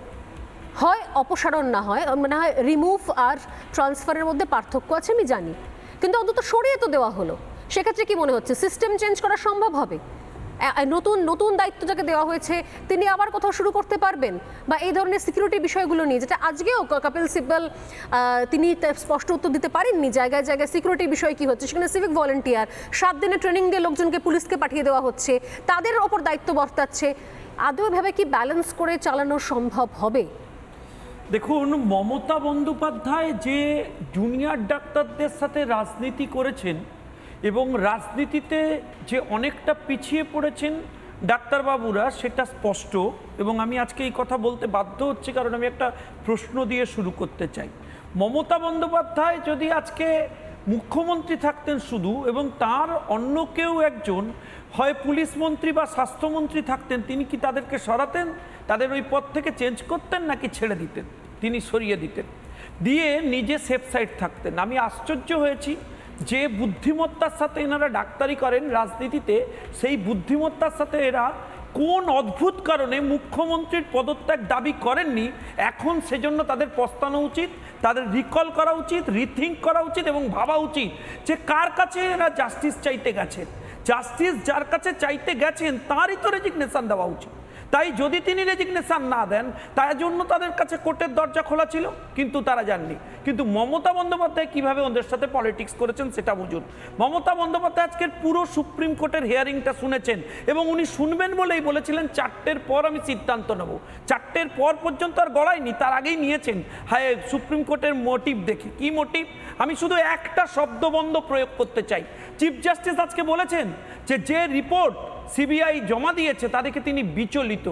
হয় অপসারণ না হয় মানে হয় রিমুভ আর ট্রান্সফারের মধ্যে পার্থক্য আছে আমি জানি, কিন্তু অন্তত সরিয়ে তো দেওয়া হলো। সেক্ষেত্রে কি মনে হচ্ছে সিস্টেম চেঞ্জ করা সম্ভব হবে? নতুন নতুন দায়িত্ব যাকে দেওয়া হয়েছে তিনি আবার কোথাও শুরু করতে পারবেন, বা এই ধরনের সিকিউরিটি বিষয়গুলো নিয়ে, যেটা আজকেও কপিল সিব্বল তিনি স্পষ্ট উত্তর দিতে পারেননি, জায়গায় জায়গায় সিকিউরিটি বিষয় কি হচ্ছে, সেখানে সিভিক ভলেন্টিয়ার সাত দিনে ট্রেনিং দিয়ে লোকজনকে পুলিশকে পাঠিয়ে দেওয়া হচ্ছে, তাদের ওপর দায়িত্ব বর্তাচ্ছে। আদৌ ভাবে কি ব্যালেন্স করে চালানো সম্ভব হবে? দেখুন, মমতা বন্দ্যোপাধ্যায় যে জুনিয়র ডাক্তারদের সাথে রাজনীতি করেছেন এবং রাজনীতিতে যে অনেকটা পিছিয়ে পড়েছেন ডাক্তারবাবুরা, সেটা স্পষ্ট। এবং আমি আজকে এই কথা বলতে বাধ্য হচ্ছি, কারণ আমি একটা প্রশ্ন দিয়ে শুরু করতে চাই। মমতা বন্দ্যোপাধ্যায় যদি আজকে মুখ্যমন্ত্রী থাকতেন শুধু, এবং তার অন্য কেউ একজন হয় পুলিশ মন্ত্রী বা স্বাস্থ্যমন্ত্রী থাকতেন, তিনি কি তাদেরকে সরাতেন, তাদের ওই পদ থেকে চেঞ্জ করতেন, নাকি ছেড়ে দিতেন? তিনি সরিয়ে দিতেন, দিয়ে নিজে সেফ সাইড থাকতেন। আমি আশ্চর্য হয়েছি যে বুদ্ধিমত্তার সাথে এনারা ডাক্তারি করেন রাজনীতিতে, সেই বুদ্ধিমত্তার সাথে এরা কোন অদ্ভুত কারণে মুখ্যমন্ত্রীর পদত্যাগ দাবি করেননি। এখন সেজন্য তাদের পস্তানো উচিত, তাদের রিকল করা উচিত, রিথিঙ্ক করা উচিত, এবং ভাবা উচিত যে কার কাছে এরা জাস্টিস চাইতে গেছেন। জাস্টিস যার কাছে চাইতে গেছেন তারই তো রেজিগনেশন দেওয়া উচিত। তাই যদি তিনি রেজিগনেশন না দেন, তার জন্য তাদের কাছে কোর্টের দরজা খোলা ছিল, কিন্তু তারা যাননি। কিন্তু মমতা বন্দ্যোপাধ্যায় কিভাবে ওদের সাথে পলিটিক্স করেছেন সেটা বুঝুন। মমতা বন্দ্যোপাধ্যায় আজকের পুরো সুপ্রিম কোর্টের হিয়ারিংটা শুনেছেন, এবং উনি শুনবেন বলেই বলেছিলেন চারটের পর আমি সিদ্ধান্ত নেব। চারটের পর পর্যন্ত আর গড়ায়নি, তার আগেই নিয়েছেন হায় সুপ্রিম কোর্টের মোটিভ দেখে। কি মোটিভ? আমি শুধু একটা শব্দবন্ধ প্রয়োগ করতে চাই। চিফ জাস্টিস আজকে বলেছেন যে যে রিপোর্ট সিবিআই জমা দিয়েছে তা দেখে তিনি বিচলিত।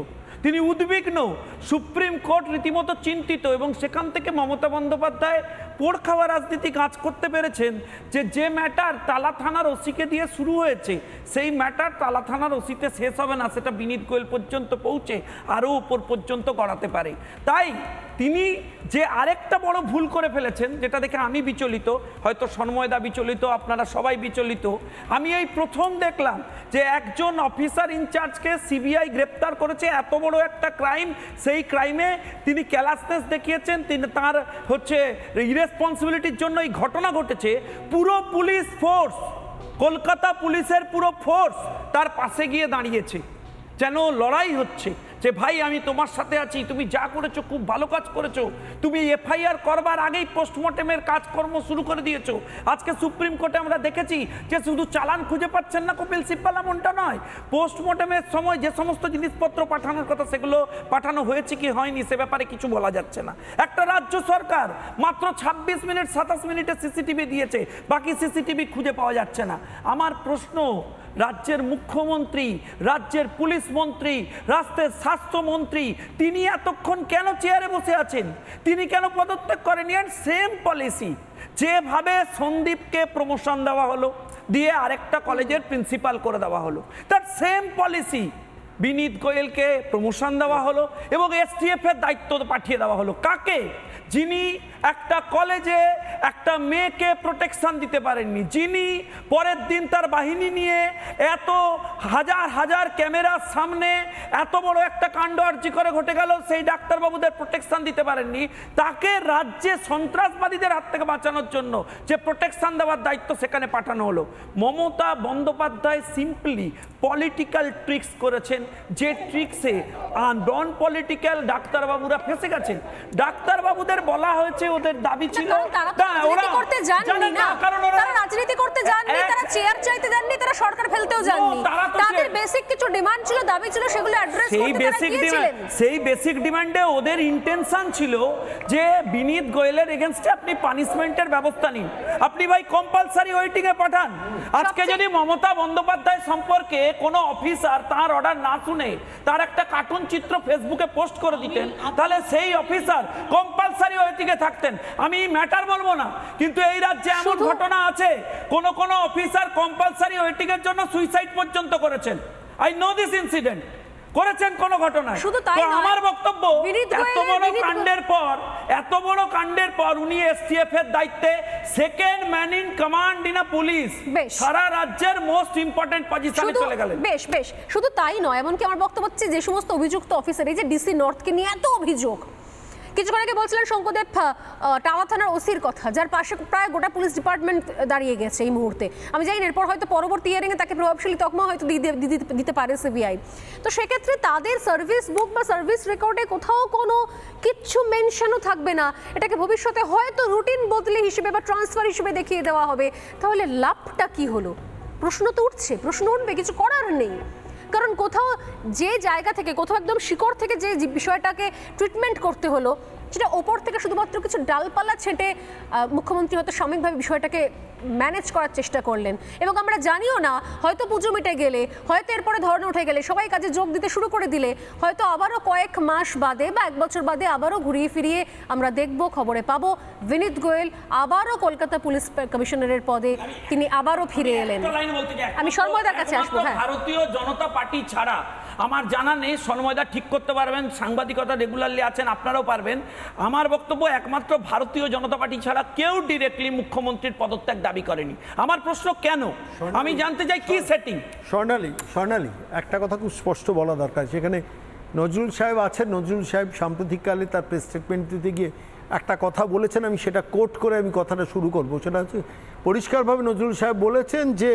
তিনি উদ্বিগ্ন, সুপ্রিম কোর্ট রীতিমতো চিন্তিত, এবং সেখান থেকে মমতা বন্দ্যোপাধ্যায় পোড় খাওয়া রাজনীতি কাজ করতে পেরেছেন যে যে ম্যাটার তালা থানার ওসিকে দিয়ে শুরু হয়েছে সেই ম্যাটার তালা থানার ওসিতে শেষ হবে না, সেটা বিনীত গোয়েল পর্যন্ত পৌঁছে আরও উপর পর্যন্ত গড়াতে পারে। তাই তিনি যে আরেকটা বড় ভুল করে ফেলেছেন, যেটা দেখে আমি বিচলিত, হয়তো সন্ময়দা বিচলিত, আপনারা সবাই বিচলিত। আমি এই প্রথম দেখলাম যে একজন অফিসার ইনচার্জকে সিবিআই গ্রেপ্তার করেছে, এত বড় একটা ক্রাইম, সেই ক্রাইমে তিনি ক্যালাসনেস দেখিয়েছেন, তিনি তার হচ্ছে ইরেসপন্সিবিলিটির জন্য এই ঘটনা ঘটেছে। পুরো পুলিশ ফোর্স, কলকাতা পুলিশের পুরো ফোর্স তার পাশে গিয়ে দাঁড়িয়েছে, যেন লড়াই হচ্ছে যে ভাই আমি তোমার সাথে আছি, তুমি যা করেছো খুব ভালো কাজ করেছো, তুমি এফআইআর করবার আগেই পোস্টমর্টেমের কাজকর্ম শুরু করে দিয়েছো। আজকে সুপ্রিম কোর্টে আমরা দেখেছি যে শুধু চালান খুঁজে পাচ্ছেন না কপিল সিব্বাল, এমনটা নয়, পোস্টমর্টেমের সময় যে সমস্ত জিনিসপত্র পাঠানোর কথা সেগুলো পাঠানো হয়েছে কি হয়নি সে ব্যাপারে কিছু বলা যাচ্ছে না। একটা রাজ্য সরকার মাত্র ছাব্বিশ মিনিট সাতাশ মিনিটে সিসিটিভি দিয়েছে, বাকি সিসিটিভি খুঁজে পাওয়া যাচ্ছে না। আমার প্রশ্ন, রাজ্যের মুখ্যমন্ত্রী, রাজ্যের পুলিশ মন্ত্রী, রাষ্ট্রের স্বাস্থ্যমন্ত্রী, তিনি এতক্ষণ কেন চেয়ারে বসে আছেন? তিনি কেন পদত্যাগ করেনি? এন্ড সেম পলিসি, যেভাবে সন্দীপকে প্রমোশন দেওয়া হলো, দিয়ে আরেকটা কলেজের প্রিন্সিপাল করে দেওয়া হলো, তার সেম পলিসি বিনীত গোয়েলকে প্রমোশন দেওয়া হলো এবং এসটিএফ এর দায়িত্ব পাঠিয়ে দেওয়া হলো। কাকে? যিনি একটা কলেজে একটা মেয়েকে প্রোটেকশন দিতে পারেননি, যিনি পরের দিন তার বাহিনী নিয়ে এত হাজার হাজার ক্যামেরার সামনে এত বড় একটা কাণ্ড আর্জি করে ঘটে গেল, সেই ডাক্তারবাবুদের প্রোটেকশন দিতে পারেননি, তাকে রাজ্যে সন্ত্রাসবাদীদের হাত থেকে বাঁচানোর জন্য যে প্রোটেকশন দেওয়ার দায়িত্ব সেখানে পাঠানো হলো। Mamata Bandyopadhyay simply political tricks করেছেন, যে ট্রিক্সে নন পলিটিক্যাল ডাক্তারবাবুরা ফেসে গেছেন। ডাক্তারবাবুদের বলা হয়েছে ওদের দাবি ছিল রাজনীতি করতে যাননি না, তারা রাজনীতি করতে যাননি, তারা চেয়ার চাইতে যাননি, তারা সরকার ফেলতেও যাননি, তাদের বেসিক কিছু ডিমান্ড ছিল, দাবি ছিল, সেগুলো অ্যাড্রেস করতে তারা গিয়েছিলেন। সেই বেসিক ডিমান্ডে ওদের ইন্টেনশন ছিল যে বিনীত গোয়েলের এগেইনস্টে আপনি পানিশমেন্টের ব্যবস্থা নিন, আপনি ভাই কম্পালসারি ওয়েটিং এ পাঠান। আজকে যদি মমতা বন্দ্যোপাধ্যায় সম্পর্কে কোনো অফিসার তার অর্ডার না শুনে তার একটা কার্টুন চিত্র ফেসবুকে পোস্ট করে দিতেন, তাহলে সেই অফিসার কম্পালসারি ওয়েটিং এ থাকতেন। আমি ম্যাটার বলবো না, কিন্তু এই রাজ্যে এমন ঘটনা আছে কোন কোন অফিসার কম্পালসারি ওয়েটিং এর জন্য সুইসাইড পর্যন্ত করেছেন। আই নো দিস ইনসিডেন্ট, করেছেন কোন ঘটনায়। তো আমার বক্তব্য, এত বড় কাণ্ডের পর এত বড় কাণ্ডের পর উনি এসটিএফ এর দায়িত্বে, second man in command in a police, সারা রাজ্যের মোস্ট ইম্পর্টেন্ট পজিশনে চলে গেলেন। বেশ বেশ, শুধু তাই নয়, এমনকি আমার বক্তব্য হচ্ছে যে সমস্ত অভিযুক্ত অফিসার, এই যে ডিসি নর্থকে নিয়ে এত অভিযোগ, কিছুক্ষণ আগে বলছিলেন শঙ্করদেব টাওয়া থানার ওসির কথা, যার পাশে প্রায় গোটা পুলিশ ডিপার্টমেন্ট দাঁড়িয়ে গেছে এই মুহূর্তে। আমি জানি এরপর হয়তো পরবর্তী ইয়ারিংয়ে তাকে প্রভাবশালী তকমা হয়তো দিতে পারে সিবিআই। তো সেক্ষেত্রে তাদের সার্ভিস বুক বা সার্ভিস রেকর্ডে কোথাও কোনো কিচ্ছু মেনশনও থাকবে না, এটাকে ভবিষ্যতে হয়তো রুটিন বদলি হিসেবে বা ট্রান্সফার হিসেবে দেখিয়ে দেওয়া হবে। তাহলে লাভটা কি হলো? প্রশ্ন তো উঠছে, প্রশ্ন উঠবে, কিছু করার নেই। কারণ কোথাও যে জায়গা থেকে, কোথাও একদম শিকড় থেকে যে বিষয়টাকে ট্রিটমেন্ট করতে হলো, সেটা ওপর থেকে শুধুমাত্র কিছু ডালপালা ছেঁটে মুখ্যমন্ত্রী হয়তো সাময়িকভাবে বিষয়টাকে ম্যানেজ করার চেষ্টা করলেন। এবং আমরা জানিও না, হয়তো পুজো মিটে গেলে, হয়তো এরপরে ধর্ণা উঠে গেলে, সবাই কাজে যোগ দিতে শুরু করে দিলে, হয়তো আবারও কয়েক মাস বাদে বা এক বছর বাদে আবারও ঘুরিয়ে ফিরিয়ে আমরা দেখব, খবরে পাবো বিনীত গোয়েল আবারও কলকাতা পুলিশ কমিশনারের পদে তিনি আবারও ফিরে এলেন। আমি সন্ময়দার কাছে আসবো। হ্যাঁ, ভারতীয় জনতা পার্টি ছাড়া আমার জানা নেই, সন্ময়দা ঠিক করতে পারবেন, সাংবাদিকতা রেগুলারলি আছেন, আপনারাও পারবেন। আমার বক্তব্য, একমাত্র ভারতীয় জনতা পার্টি ছাড়া কেউ ডিরেক্টলি মুখ্যমন্ত্রীর পদত্যাগ দাবি করেনি। আমার প্রশ্ন কেন, আমি জানতে চাই কি সেটিং। স্বর্ণালী স্বর্ণালী একটা কথা খুব স্পষ্ট বলা দরকার, সেখানে নজরুল সাহেব আছেন। নজরুল সাহেব সাম্প্রতিককালে তার প্রেস স্টেটমেন্ট দিতে গিয়ে একটা কথা বলেছেন, আমি সেটা কোট করে আমি কথাটা শুরু করব। সেটা হচ্ছে, পরিষ্কারভাবে নজরুল সাহেব বলেছেন যে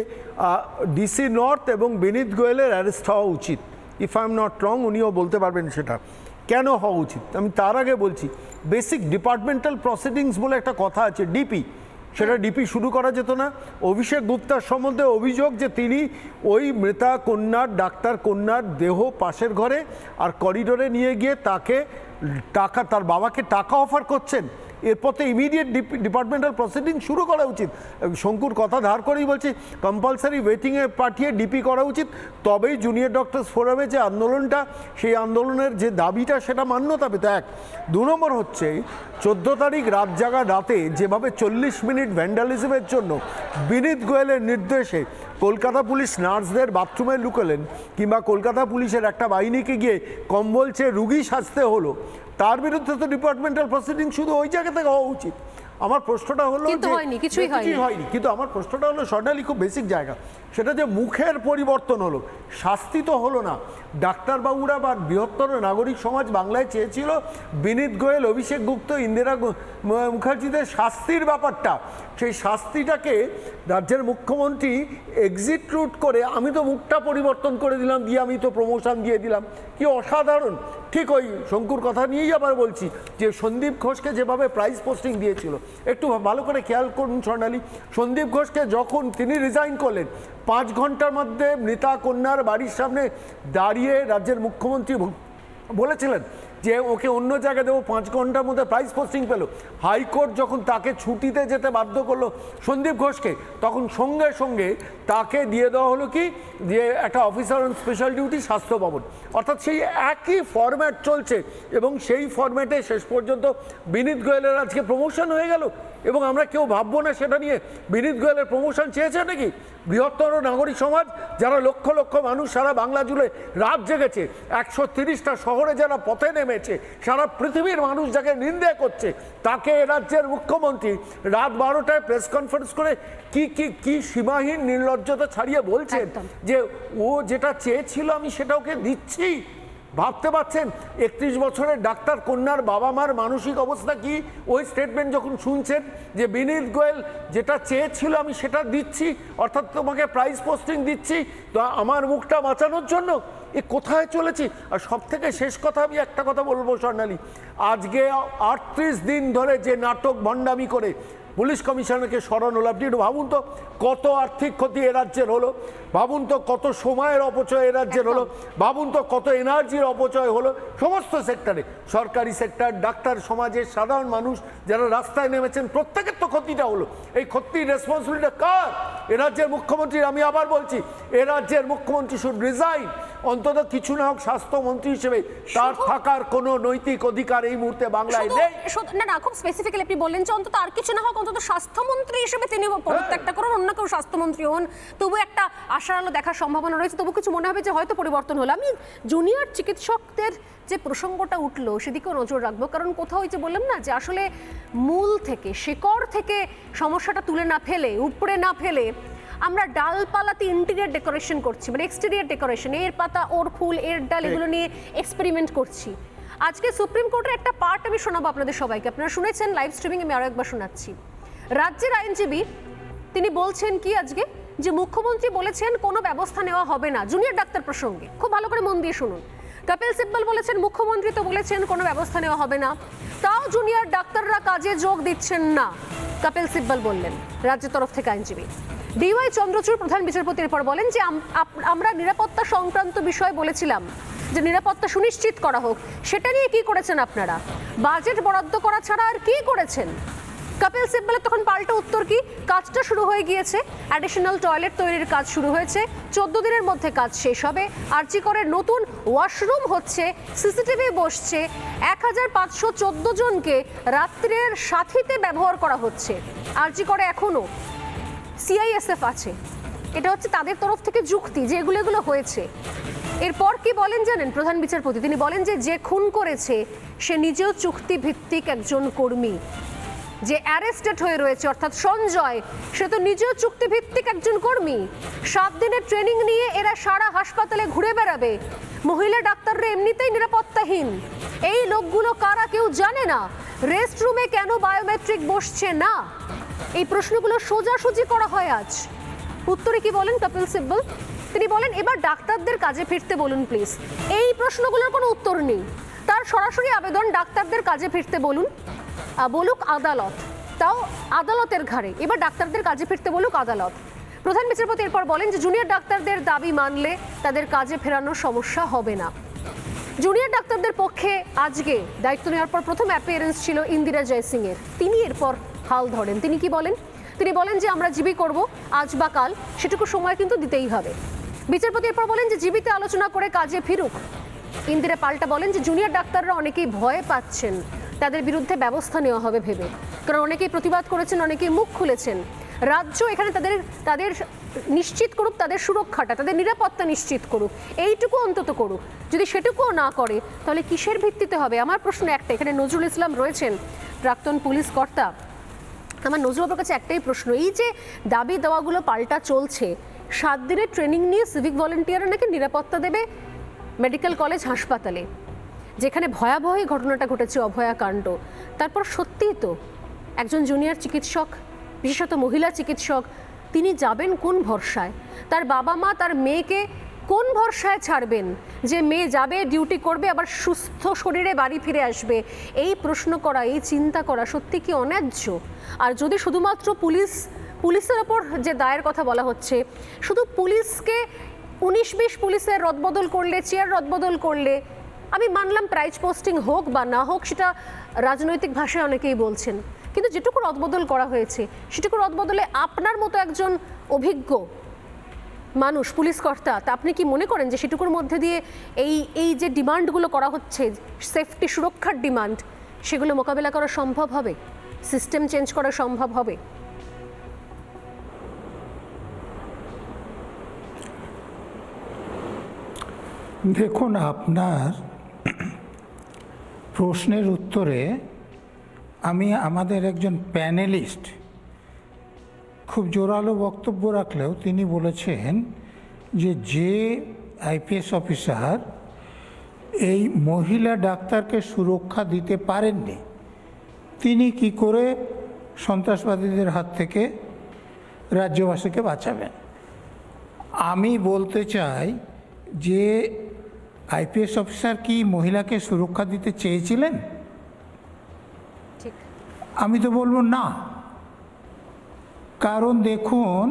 ডিসি নর্থ এবং বিনীত গোয়েলের অ্যারেস্ট হওয়া উচিত। If I am not wrong, উনিও বলতে পারবেন সেটা কেন হওয়া উচিত। আমি তার আগে বলছি, বেসিক ডিপার্টমেন্টাল প্রসিডিংস বলে একটা কথা আছে, ডিপি, সেটা ডিপি শুরু করা যেত না? অভিষেক গুপ্তার সম্বন্ধে অভিযোগ যে তিনি ওই মৃতা কন্যার, ডাক্তার কন্যার দেহ পাশের ঘরে আর করিডোরে নিয়ে গিয়ে তাকে টাকা, তার বাবাকে টাকা অফার করছেন, এরপর তো ইমিডিয়েট ডিপার্টমেন্টাল প্রসিডিং শুরু করা উচিত। শঙ্কুর কথা ধার করেই বলছি কম্পালসারি ওয়েটিংয়ে পাঠিয়ে ডিপি করা উচিত, তবেই জুনিয়র ডক্টরস ফোরামে যে আন্দোলনটা, সেই আন্দোলনের যে দাবিটা সেটা মান্যতা পেত। এক দু নম্বর হচ্ছে চোদ্দো তারিখ রাত জাগা রাতে যেভাবে চল্লিশ মিনিট ভ্যান্ডালিজমের জন্য বিনীত গোয়েলের নির্দেশে কলকাতা পুলিশ নার্সদের বাথরুমে লুকালেন, কিংবা কলকাতা পুলিশের একটা বাহিনীকে গিয়ে কম্বল চেয়ে রুগী সাজতে হলো, তার বিরুদ্ধে তো ডিপার্টমেন্টাল প্রসিডিং শুধু ওই জায়গা থেকে হওয়া উচিত। আমার প্রশ্নটা হলো কিন্তু হয়নি, কিছুই হয়নি, কিন্তু আমার প্রশ্নটা হলো স্বর্ণালী খুব বেসিক জায়গা, সেটা যে মুখের পরিবর্তন হলো, শাস্তি তো হলো না। ডাক্তারবাবুরা বা বৃহত্তর নাগরিক সমাজ বাংলায় চেয়েছিল বিনীত গোয়েল, অভিষেক গুপ্ত, ইন্দিরা মুখার্জিদের শাস্তির ব্যাপারটা, সেই শাস্তিটাকে রাজ্যের মুখ্যমন্ত্রী এক্সিট রুট করে আমি তো মুখটা পরিবর্তন করে দিলাম, দিয়ে আমি তো প্রমোশন দিয়ে দিলাম, কি অসাধারণ। ঠিক ওই শঙ্কুর কথা নিয়েই আবার বলছি যে সন্দীপ ঘোষকে যেভাবে প্রাইজ পোস্টিং দিয়েছিল, একটু ভালো করে খেয়াল করুন স্বর্ণালী, সন্দীপ ঘোষকে যখন তিনি রিজাইন করলেন, পাঁচ ঘন্টার মধ্যে মৃতা কন্যার বাড়ির সামনে দাঁড়িয়ে রাজ্যের মুখ্যমন্ত্রী বলেছিলেন যে ওকে অন্য জায়গায় দেবো, পাঁচ ঘন্টার মধ্যে প্রাইজ পোস্টিং পেল। হাইকোর্ট যখন তাকে ছুটিতে যেতে বাধ্য করলো সন্দীপ ঘোষকে, তখন সঙ্গে সঙ্গে তাকে দিয়ে দেওয়া হলো কি, যে একটা অফিসার অন স্পেশাল ডিউটি স্বাস্থ্য ভবন। অর্থাৎ সেই একই ফরম্যাট চলছে, এবং সেই ফরম্যাটে শেষ পর্যন্ত বিনীত গোয়েলের আজকে প্রমোশন হয়ে গেল, এবং আমরা কেউ ভাববো না সেটা নিয়ে। বিনীত গোয়েলের প্রমোশন চেয়েছে নাকি বৃহত্তর নাগরিক সমাজ, যারা লক্ষ লক্ষ মানুষ সারা বাংলা জুড়ে রাত জেগেছে, একশো তিরিশটা শহরে যারা পথে নেমেছে, সারা পৃথিবীর মানুষ যাকে নিন্দে করছে, তাকে রাজ্যের মুখ্যমন্ত্রী রাত বারোটায় প্রেস কনফারেন্স করে কি কি কি সীমাহীন নির্লজ্জতা ছাড়িয়ে বলছেন যে ও যেটা চেয়েছিল আমি সেটা ওকে দিচ্ছি। ভাবতে পারছেন একত্রিশ বছরের ডাক্তার কন্যার বাবা মার মানসিক অবস্থা কি ওই স্টেটমেন্ট যখন শুনছেন যে বিনীত গোয়েল যেটা চেয়েছিল আমি সেটা দিচ্ছি, অর্থাৎ তোমাকে প্রাইজ পোস্টিং দিচ্ছি তো আমার মুখটা বাঁচানোর জন্য। এ কোথায় চলেছি? আর সব থেকে শেষ কথা আমি একটা কথা বলবো স্বর্ণালী, আজকে আটত্রিশ দিন ধরে যে নাটক ভণ্ডামি করে পুলিশ কমিশনারকে সরানো হলো, আপনি একটু ভাবুন তো কত আর্থিক ক্ষতি এ রাজ্যের হলো, ভাবুন তো কত সময়ের অপচয় এ রাজ্যের হলো, ভাবুন তো কত এনার্জির অপচয় হলো সমস্ত সেক্টরে, সরকারি সেক্টর, ডাক্তার সমাজের সাধারণ মানুষ যারা রাস্তায় নেমেছেন, প্রত্যেকের তো ক্ষতিটা হলো। এই ক্ষতির রেসপন্সিবিলিটি কার? এ রাজ্যের মুখ্যমন্ত্রীর। আমি আবার বলছি এ রাজ্যের মুখ্যমন্ত্রী শুড রিজাইন, অন্তত কিছু না হোক স্বাস্থ্যমন্ত্রী হিসেবে তার থাকার কোনো নৈতিক অধিকার এই মুহূর্তে বাংলায় নেই। না না, খুব স্পেসিফিক্যালি আপনি বললেন যে অন্তত আর কিছু না হোক অন্তত স্বাস্থ্যমন্ত্রী হিসেবে তিনি পদত্যাগটা করুন, অন্য কেউ স্বাস্থ্যমন্ত্রী হন, তবু একটা আশার আলো দেখার সম্ভাবনা রয়েছে, তবু কিছু মনে হবে যে হয়তো পরিবর্তন হলো। আমি জুনিয়র চিকিৎসকদের যে প্রসঙ্গটা উঠলো সেদিকেও নজর রাখবো, কারণ কোথাও ওই যে বললাম না যে আসলে মূল থেকে শিকড় থেকে সমস্যাটা তুলে না ফেলে, উপড়ে না ফেলে আমরা ডালপালাতে ইন্টেরিয়র ডেকোরেশন করছি, মানে এক্সটেরিয়র ডেকোরেশন, এর পাতা ওর ফুল এর ডাল এগুলো নিয়ে এক্সপেরিমেন্ট করছি। আজকে সুপ্রিম কোর্টের একটা পার্ট আমি শোনাবো আপনাদের সবাইকে, আপনারা শুনেছেন লাইভ স্ট্রিমিং, আমি আরো একবার শোনাচ্ছি। রাজ্যের আইনজীবী তিনি বলছেন কি আজকে, যে মুখ্যমন্ত্রী বলেছেন কোনো ব্যবস্থা নেওয়া হবে না জুনিয়র ডাক্তার প্রসঙ্গে, খুব ভালো করে মন দিয়ে শুনুন। কপিল সিব্বল বলেছেন মুখ্যমন্ত্রী তো বলেছেন কোনো ব্যবস্থা নেওয়া হবে না, তাও জুনিয়র ডাক্তাররা কাজে যোগ দিচ্ছেন না, কপিল সিব্বল বললেন রাজ্যের তরফ থেকে আইনজীবী। ডিওয়াই চন্দ্রচূড় প্রধান বিচারপতির পর বলেন যে আমরা নিরাপত্তা সংক্রান্ত বিষয় বলেছিলাম যে নিরাপত্তা সুনিশ্চিত করা হোক, সেটা নিয়ে কি করেছেন আপনারা? বাজেট বরাদ্দ করা ছাড়া আর কি করেছেন? কপিল সিব্বলের তখন পাল্টা উত্তর কি, কাজটা শুরু হয়ে গিয়েছে, অ্যাডিশনাল টয়লেট তৈরির কাজ শুরু হয়েছে, চোদ্দ দিনের মধ্যে কাজ শেষ হবে, আরজি করের নতুন ওয়াশরুম হচ্ছে, সিসিটিভি বসছে, এক হাজার পাঁচশো চোদ্দ জনকে রাত্রের সাথীতে ব্যবহার করা হচ্ছে, আরজি করে এখনো সিআইএসএফ আছে, এটা হচ্ছে তাদের তরফ থেকে যুক্তি যে এগুলো এগুলো হয়েছে। এরপর কি বলেন জানেন প্রধান বিচারপতি? তিনি বলেন যে যে খুন করেছে সে নিজেও চুক্তি ভিত্তিক একজন কর্মী, যে অ্যারেস্টেড হয়ে রয়েছে অর্থাৎ সঞ্জয়, সে তো নিজেও চুক্তিভিত্তিক একজন কর্মী। সাত দিনের ট্রেনিং নিয়ে এরা সারা হাসপাতালে ঘুরে বেড়াবে, মহিলা ডাক্তাররা এমনিতেই নিরাপত্তাহীন, এই লোকগুলো কারা কেউ জানে না, রেস্ট রুমে কেন বায়োমেট্রিক বসছে না, এই প্রশ্নগুলো সোজাসুজি করা হয় আজ। উত্তরে কি বলেন কপিল সিব্বল? তিনি বলেন এবার ডাক্তারদের কাজে ফিরতে বলুন প্লিজ। এই প্রশ্নগুলোর কোনো উত্তর নেই, তার সরাসরি আবেদন ডাক্তারদের কাজে ফিরতে বলুন, বলুক আদালত, তাও আদালতের ঘাড়ে, এবার ডাক্তারদের কাজে ফিরতে বলুক আদালত। প্রধান বিচারপতি এরপর বলেন যে জুনিয়র ডাক্তারদের দাবি মানলে তাদের কাজে ফেরানোর সমস্যা হবে না। জুনিয়র ডাক্তারদের পক্ষে আজকে দায়িত্ব নেওয়ার পর প্রথম অ্যাপিয়ারেন্স ছিল ইন্দিরা জয়সিং এর। তিনি এরপর হাল ধরেন। তিনি কি বলেন? তিনি বলেন যে আমরা জিবি করব আজ বা কাল, সেটুকু সময় কিন্তু দিতেই হবে। বিচারপতি এরপর বলেন যে জিবিতে আলোচনা করে কাজে ফিরুক। ইন্দিরা পাল্টা বলেন যে জুনিয়র ডাক্তাররা অনেকেই ভয় পাচ্ছেন, তাদের বিরুদ্ধে ব্যবস্থা নেওয়া হবে ভেবে, কারণ অনেকেই প্রতিবাদ করেছেন, অনেকেই মুখ খুলেছেন। রাজ্য এখানে তাদের তাদের নিশ্চিত করুক, তাদের সুরক্ষাটা, তাদের নিরাপত্তা নিশ্চিত করুক, এইটুকু অন্তত করুক। যদি সেটুকুও না করে তাহলে কিসের ভিত্তিতে হবে? আমার প্রশ্ন একটা, এখানে নজরুল ইসলাম রয়েছেন, প্রাক্তন পুলিশ কর্তা। আমার নজরুলের কাছে একটাই প্রশ্ন, এই যে দাবি দেওয়াগুলো পাল্টা চলছে, সাত দিনের ট্রেনিং নিয়ে সিভিক ভলেন্টিয়াররা নাকি নিরাপত্তা দেবে মেডিকেল কলেজ হাসপাতালে, যেখানে ভয়াবহ ঘটনাটা ঘটেছে, অভয়া কাণ্ড। তারপর সত্যিই তো একজন জুনিয়র চিকিৎসক, বিশেষত মহিলা চিকিৎসক, তিনি যাবেন কোন ভরসায়? তার বাবা মা তার মেয়েকে কোন ভরসায় ছাড়বেন যে মেয়ে যাবে, ডিউটি করবে, আবার সুস্থ শরীরে বাড়ি ফিরে আসবে? এই প্রশ্ন করা, এই চিন্তা করা সত্যি কি অন্যায্য? আর যদি শুধুমাত্র পুলিশ পুলিশের ওপর যে দায়ের কথা বলা হচ্ছে, শুধু পুলিশকে উনিশ বিশ পুলিশের রদবদল করলে, চেয়ার রদবদল করলে, আমি মানলাম প্রাইজ পোস্টিং হোক বা না হোক, সেটা রাজনৈতিক ভাষায় অনেকেই বলছেন, কিন্তু যেটুকু রদবদল করা হয়েছে সেটুকু রদবদলে আপনার মতো একজন অভিজ্ঞ মানুষ, পুলিশ কর্তা, তা আপনি কি মনে করেন যে সেটুকুর মধ্যে দিয়ে এই এই যে ডিমান্ডগুলো করা হচ্ছে, সেফটি সুরক্ষার ডিমান্ড, সেগুলো মোকাবেলা করা সম্ভব হবে? সিস্টেম চেঞ্জ করা সম্ভব হবে? দেখুন, আপনার প্রশ্নের উত্তরে আমি আমাদের একজন প্যানেলিস্ট খুব জোরালো বক্তব্য রাখলেও তিনি বলেছেন যে যে আইপিএস অফিসার এই মহিলা ডাক্তারকে সুরক্ষা দিতে পারেননি, তিনি কি করে সন্ত্রাসবাদীদের হাত থেকে রাজ্যবাসীকে বাঁচাবেন? আমি বলতে চাই যে আইপিএস অফিসার কি মহিলাকে সুরক্ষা দিতে চেয়েছিলেন? আমি তো বলবো না। কারণ দেখুন,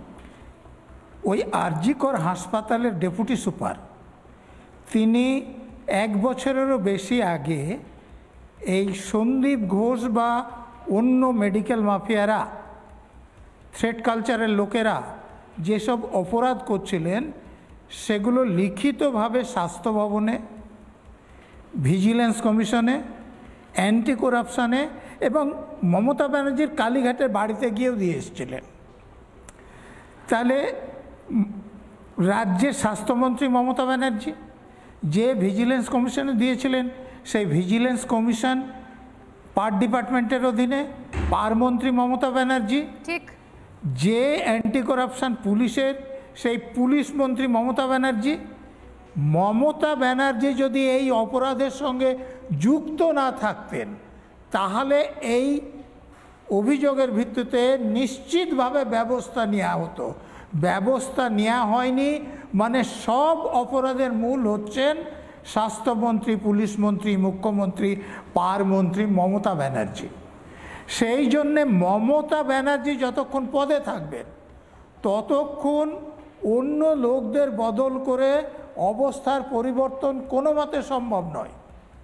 ওই আরজি কর হাসপাতালের ডেপুটি সুপার, তিনি এক বছরেরও বেশি আগে এই সন্দীপ ঘোষ বা অন্য মেডিকেল মাফিয়ারা, থ্রেড কালচারের লোকেরা যেসব অপরাধ করছিলেন, সেগুলো লিখিতভাবে স্বাস্থ্য ভবনে, ভিজিলেন্স কমিশনে, অ্যান্টি করাপশানে এবং মমতা ব্যানার্জির কালীঘাটের বাড়িতে গিয়েও দিয়ে এসেছিলেন। তাহলে রাজ্যের স্বাস্থ্যমন্ত্রী মমতা ব্যানার্জি যে ভিজিলেন্স কমিশনে দিয়েছিলেন, সেই ভিজিলেন্স কমিশন পার ডিপার্টমেন্টের অধীনে, পার মন্ত্রী মমতা ব্যানার্জি। ঠিক। যে অ্যান্টি করাপশান পুলিশের, সেই পুলিশ মন্ত্রী মমতা ব্যানার্জি। মমতা ব্যানার্জি যদি এই অপরাধের সঙ্গে যুক্ত না থাকতেন, তাহলে এই অভিযোগের ভিত্তিতে নিশ্চিতভাবে ব্যবস্থা নেওয়া হতো। ব্যবস্থা নেওয়া হয়নি, মানে সব অপরাধের মূল হচ্ছেন স্বাস্থ্যমন্ত্রী, পুলিশ মন্ত্রী, মুখ্যমন্ত্রী, পার মন্ত্রী মমতা ব্যানার্জি। সেই জন্যে মমতা ব্যানার্জি যতক্ষণ পদে থাকবেন, ততক্ষণ অন্য লোকদের বদল করে অবস্থার পরিবর্তন কোনো মতে সম্ভব নয়।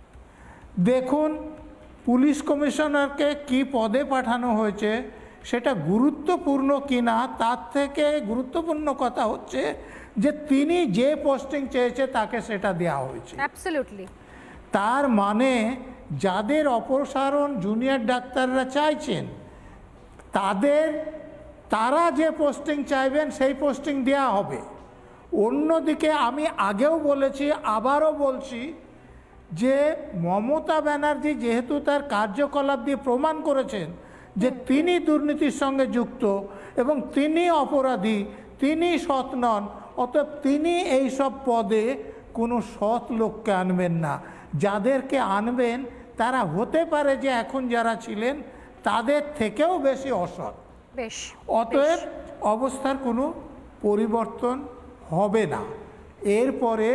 দেখুন, পুলিশ কমিশনারকে কি পদে পাঠানো হয়েছে সেটা গুরুত্বপূর্ণ কিনা, তার থেকে গুরুত্বপূর্ণ কথা হচ্ছে যে তিনি যে পোস্টিং চেয়েছে তাকে সেটা দেওয়া হয়েছে। অ্যাবসলিউটলি। তার মানে যাদের অপসারণ জুনিয়র ডাক্তাররা চাইছেন, তাদের তারা যে পোস্টিং চাইবেন সেই পোস্টিং দেওয়া হবে। অন্যদিকে আমি আগেও বলেছি, আবারও বলছি যে মমতা ব্যানার্জি যেহেতু তার কার্যকলাপ দিয়ে প্রমাণ করেছেন যে তিনি দুর্নীতির সঙ্গে যুক্ত এবং তিনি অপরাধী, তিনি সৎ নন, অতএব তিনি এই সব পদে কোনো সৎ লোককে আনবেন না। যাদেরকে আনবেন তারা হতে পারে যে এখন যারা ছিলেন তাদের থেকেও বেশি অসৎ। বেশ। অতএব অবস্থার কোনো পরিবর্তন হবে না। এরপরে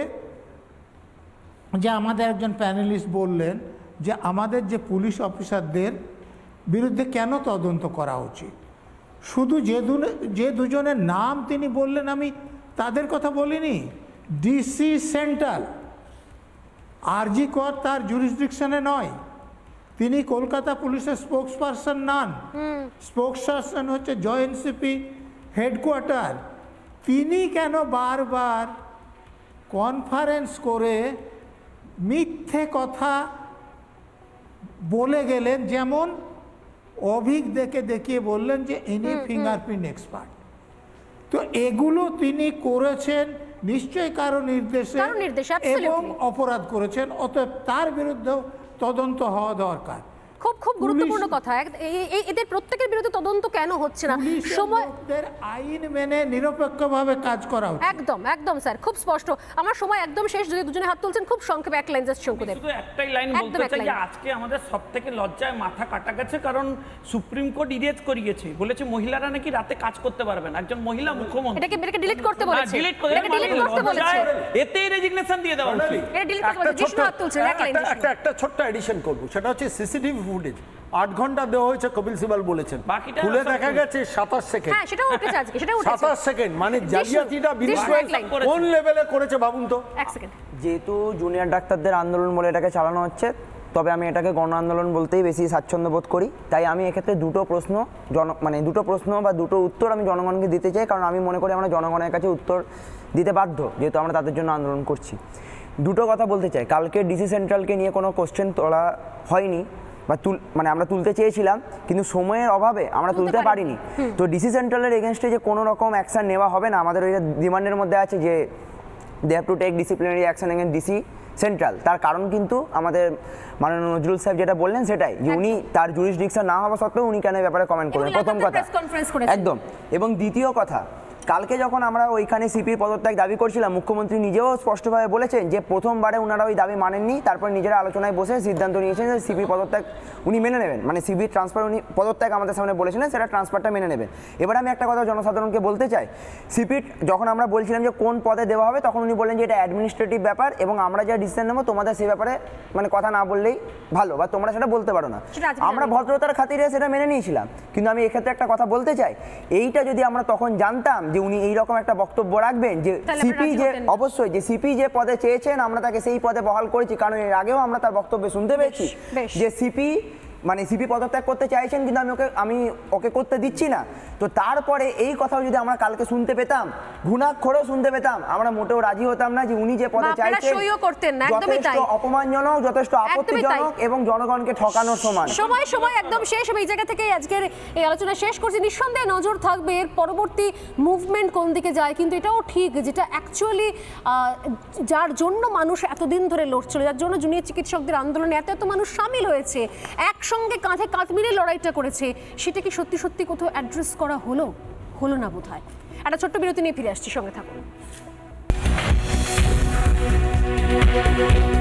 যে আমাদের একজন প্যানেলিস্ট বললেন যে আমাদের যে পুলিশ অফিসারদের বিরুদ্ধে কেন তদন্ত করা উচিত, শুধু যে দু যে দুজনের নাম তিনি বললেন আমি তাদের কথা বলিনি। ডিসি সেন্ট্রাল, আরজি কর তার জুরিসডিকশনে নয়, তিনি কলকাতা পুলিশের স্পোক্স পারসন নন, স্পোক্স পারসন হচ্ছে জয়েন্ট সিপি হেডকোয়ার্টার। তিনি কেন বারবার কনফারেন্স করে মিথ্যে কথা বলে গেলেন? যেমন অভিক দেখে দেখিয়ে বললেন যে ইনি ফিঙ্গারপ্রিন্ট এক্সপার্ট। তো এগুলো তিনি করেছেন নিশ্চয়ই কারো নির্দেশে কারো নির্দেশে, এবং absolutely। অপরাধ করেছেন, অতএব তার বিরুদ্ধেও তদন্ত হওয়া দরকার। খুব খুব গুরুত্বপূর্ণ কথা। এক- এই- এই- এদের প্রত্যেকের বিরুদ্ধে তদন্ত কেন হচ্ছে না? পুলিশের সময় লোকদের আইন মেনে নিরপেক্ষভাবে কাজ করা উচিত। একদম একদম স্যার, খুব স্পষ্ট। আমার সময় একদম শেষ, যদি দুজনে হাত তুলছেন খুব সংক্ষেপে এক লাইন জাস্ট শঙ্কুদেব। শুধু একটাই লাইন একদম বলতে এক চাই যে লাইন। আজকে আমাদের সব থেকে লজ্জায় মাথা কাটা গেছে, কারণ সুপ্রিম কোর্ট ইরেজ করিয়েছে, বলেছে মহিলারা নাকি রাতে কাজ করতে পারবে না। একজন মহিলা মুখ্যমন্ত্রী এটাকে এটাকে ডিলিট করতে বলেছে, ডিলিট করে এটাকে ডিলিট করতে বলেছে, এতেই রেজিগনেশন দিয়ে দেওয়া উচিত। এটা ডিলিট করতে বলেছে। জিষ্ণু হাত তুলছেন, এক লাইন একটা জিষ্ণু। একটা একটা ছোট্ট এডিশন করবো, সেটা হচ্ছে সিসিটিভি ফুটেজ আট ঘন্টা দেওয়া হয়েছে, কপিল সিবাল বলেছেন, বাকিটা খুলে সব দেখা ভুল। গেছে সাতাশ সেকেন্ড। হ্যাঁ, সেটাও উঠেছে আজকে, সেটাও উঠেছে। সাতাশ সেকেন্ড মানে জিষ্ণু, জালিয়াতিটা জিষ্ণু, এক লাইন। কোন লেভেলে করেছে ভাবুন তো। এক সেকেন্ড। যেহেতু জুনিয়র ডাক্তারদের আন্দোলন বলে এটাকে চালানো হচ্ছে, তবে আমি এটাকে গণ আন্দোলন বলতেই বেশি স্বাচ্ছন্দ্য বোধ করি। তাই আমি এক্ষেত্রে দুটো প্রশ্ন জন মানে দুটো প্রশ্ন বা দুটো উত্তর আমি জনগণকে দিতে চাই, কারণ আমি মনে করি আমরা জনগণের কাছে উত্তর দিতে বাধ্য, যেহেতু আমরা তাদের জন্য আন্দোলন করছি। দুটো কথা বলতে চাই। কালকে ডিসি সেন্ট্রালকে নিয়ে কোনো কোশ্চেন তোলা হয়নি, বা তুল মানে আমরা তুলতে চেয়েছিলাম, কিন্তু সময়ের অভাবে আমরা তুলতে পারিনি। তো ডিসি সেন্ট্রালের এগেনস্টে যে কোনো রকম অ্যাকশন নেওয়া হবে না, আমাদের ওই ডিমান্ডের মধ্যে আছে যে they have to take disciplinary action against DC central. তার কারণ কিন্তু আমাদের মাননীয় নজরুল সাহেব যেটা বললেন সেটাই, যে উনি তার জুরিসডিকশন না হওয়া সত্ত্বেও উনি কেন এই ব্যাপারে কমেন্ট করবেন, প্রথম কথা। একদম। এবং দ্বিতীয় কথা, কালকে যখন আমরা ওইখানে সিপির পদত্যাগ দাবি করছিলাম, মুখ্যমন্ত্রী নিজেও স্পষ্টভাবে বলেছেন যে প্রথমবারে ওনারা ওই দাবি মানেননি, তারপর নিজেরা আলোচনায় বসে সিদ্ধান্ত নিয়েছেন যে সিপির পদত্যাগ উনি মেনে নেবেন, মানে সিপির ট্রান্সফার উনি পদত্যাগ আমাদের সামনে বলেছিলেন, সেটা ট্রান্সফারটা মেনে নেবেন। এবার আমি একটা কথা জনসাধারণকে বলতে চাই, সিপির যখন আমরা বলছিলাম যে কোন পদে দেওয়া হবে, তখন উনি বললেন যে এটা অ্যাডমিনিস্ট্রেটিভ ব্যাপার এবং আমরা যা ডিসিশন নেবো তোমাদের সেই ব্যাপারে মানে কথা না বললেই ভালো, বা তোমরা সেটা বলতে পারো না। আমরা ভদ্রতার খাতিরে সেটা মেনে নিয়েছিলাম, কিন্তু আমি এক্ষেত্রে একটা কথা বলতে চাই, এইটা যদি আমরা তখন জানতাম যে উনি এইরকম একটা বক্তব্য রাখবেন, যে সিপি যে অবশ্যই যে সিপি যে পদে চেয়েছেন আমরা তাকে সেই পদে বহাল করেছি, কারণ এর আগেও আমরা তার বক্তব্য শুনতে পেয়েছি যে সিপি মানে সিপি পদত্যাগ করতে চাইছেন, কিন্তু আমি ওকে আমি ওকে করতে দিচ্ছি না। তো তারপরে এই কথাও যদি আমরা কালকে শুনতে পেতাম, ঘুণাক্ষরেও শুনতে পেতাম, আমরা মোটেও রাজি হতাম না যে উনি যে পদে চাইছেন যথেষ্ট অপমানজনক, যথেষ্ট আপত্তিজনক এবং জনগণকে ঠকানোর সমান। সময় সময় একদম শেষ। আমি এই জায়গা থেকে আজকের এই আলোচনা শেষ করছি। নিঃসন্দেহে নজর থাকবে এর পরবর্তী মুভমেন্ট কোন দিকে যায়, কিন্তু এটাও ঠিক যেটা অ্যাকচুয়ালি যার জন্য মানুষ এতদিন ধরে লড়ছিল, যার জন্য জুনিয়র চিকিৎসকদের আন্দোলনে এত এত মানুষ সামিল হয়েছে, একসঙ্গে কাঁধে কাঁধ মিলে লড়াইটা করেছে, সেটা কি সত্যি সত্যি কোথাও অ্যাড্রেস করা হলো হলো না বোধ হয়। একটা ছোট্ট বিরতি নিয়ে ফিরে আসছি, সঙ্গে থাকুন।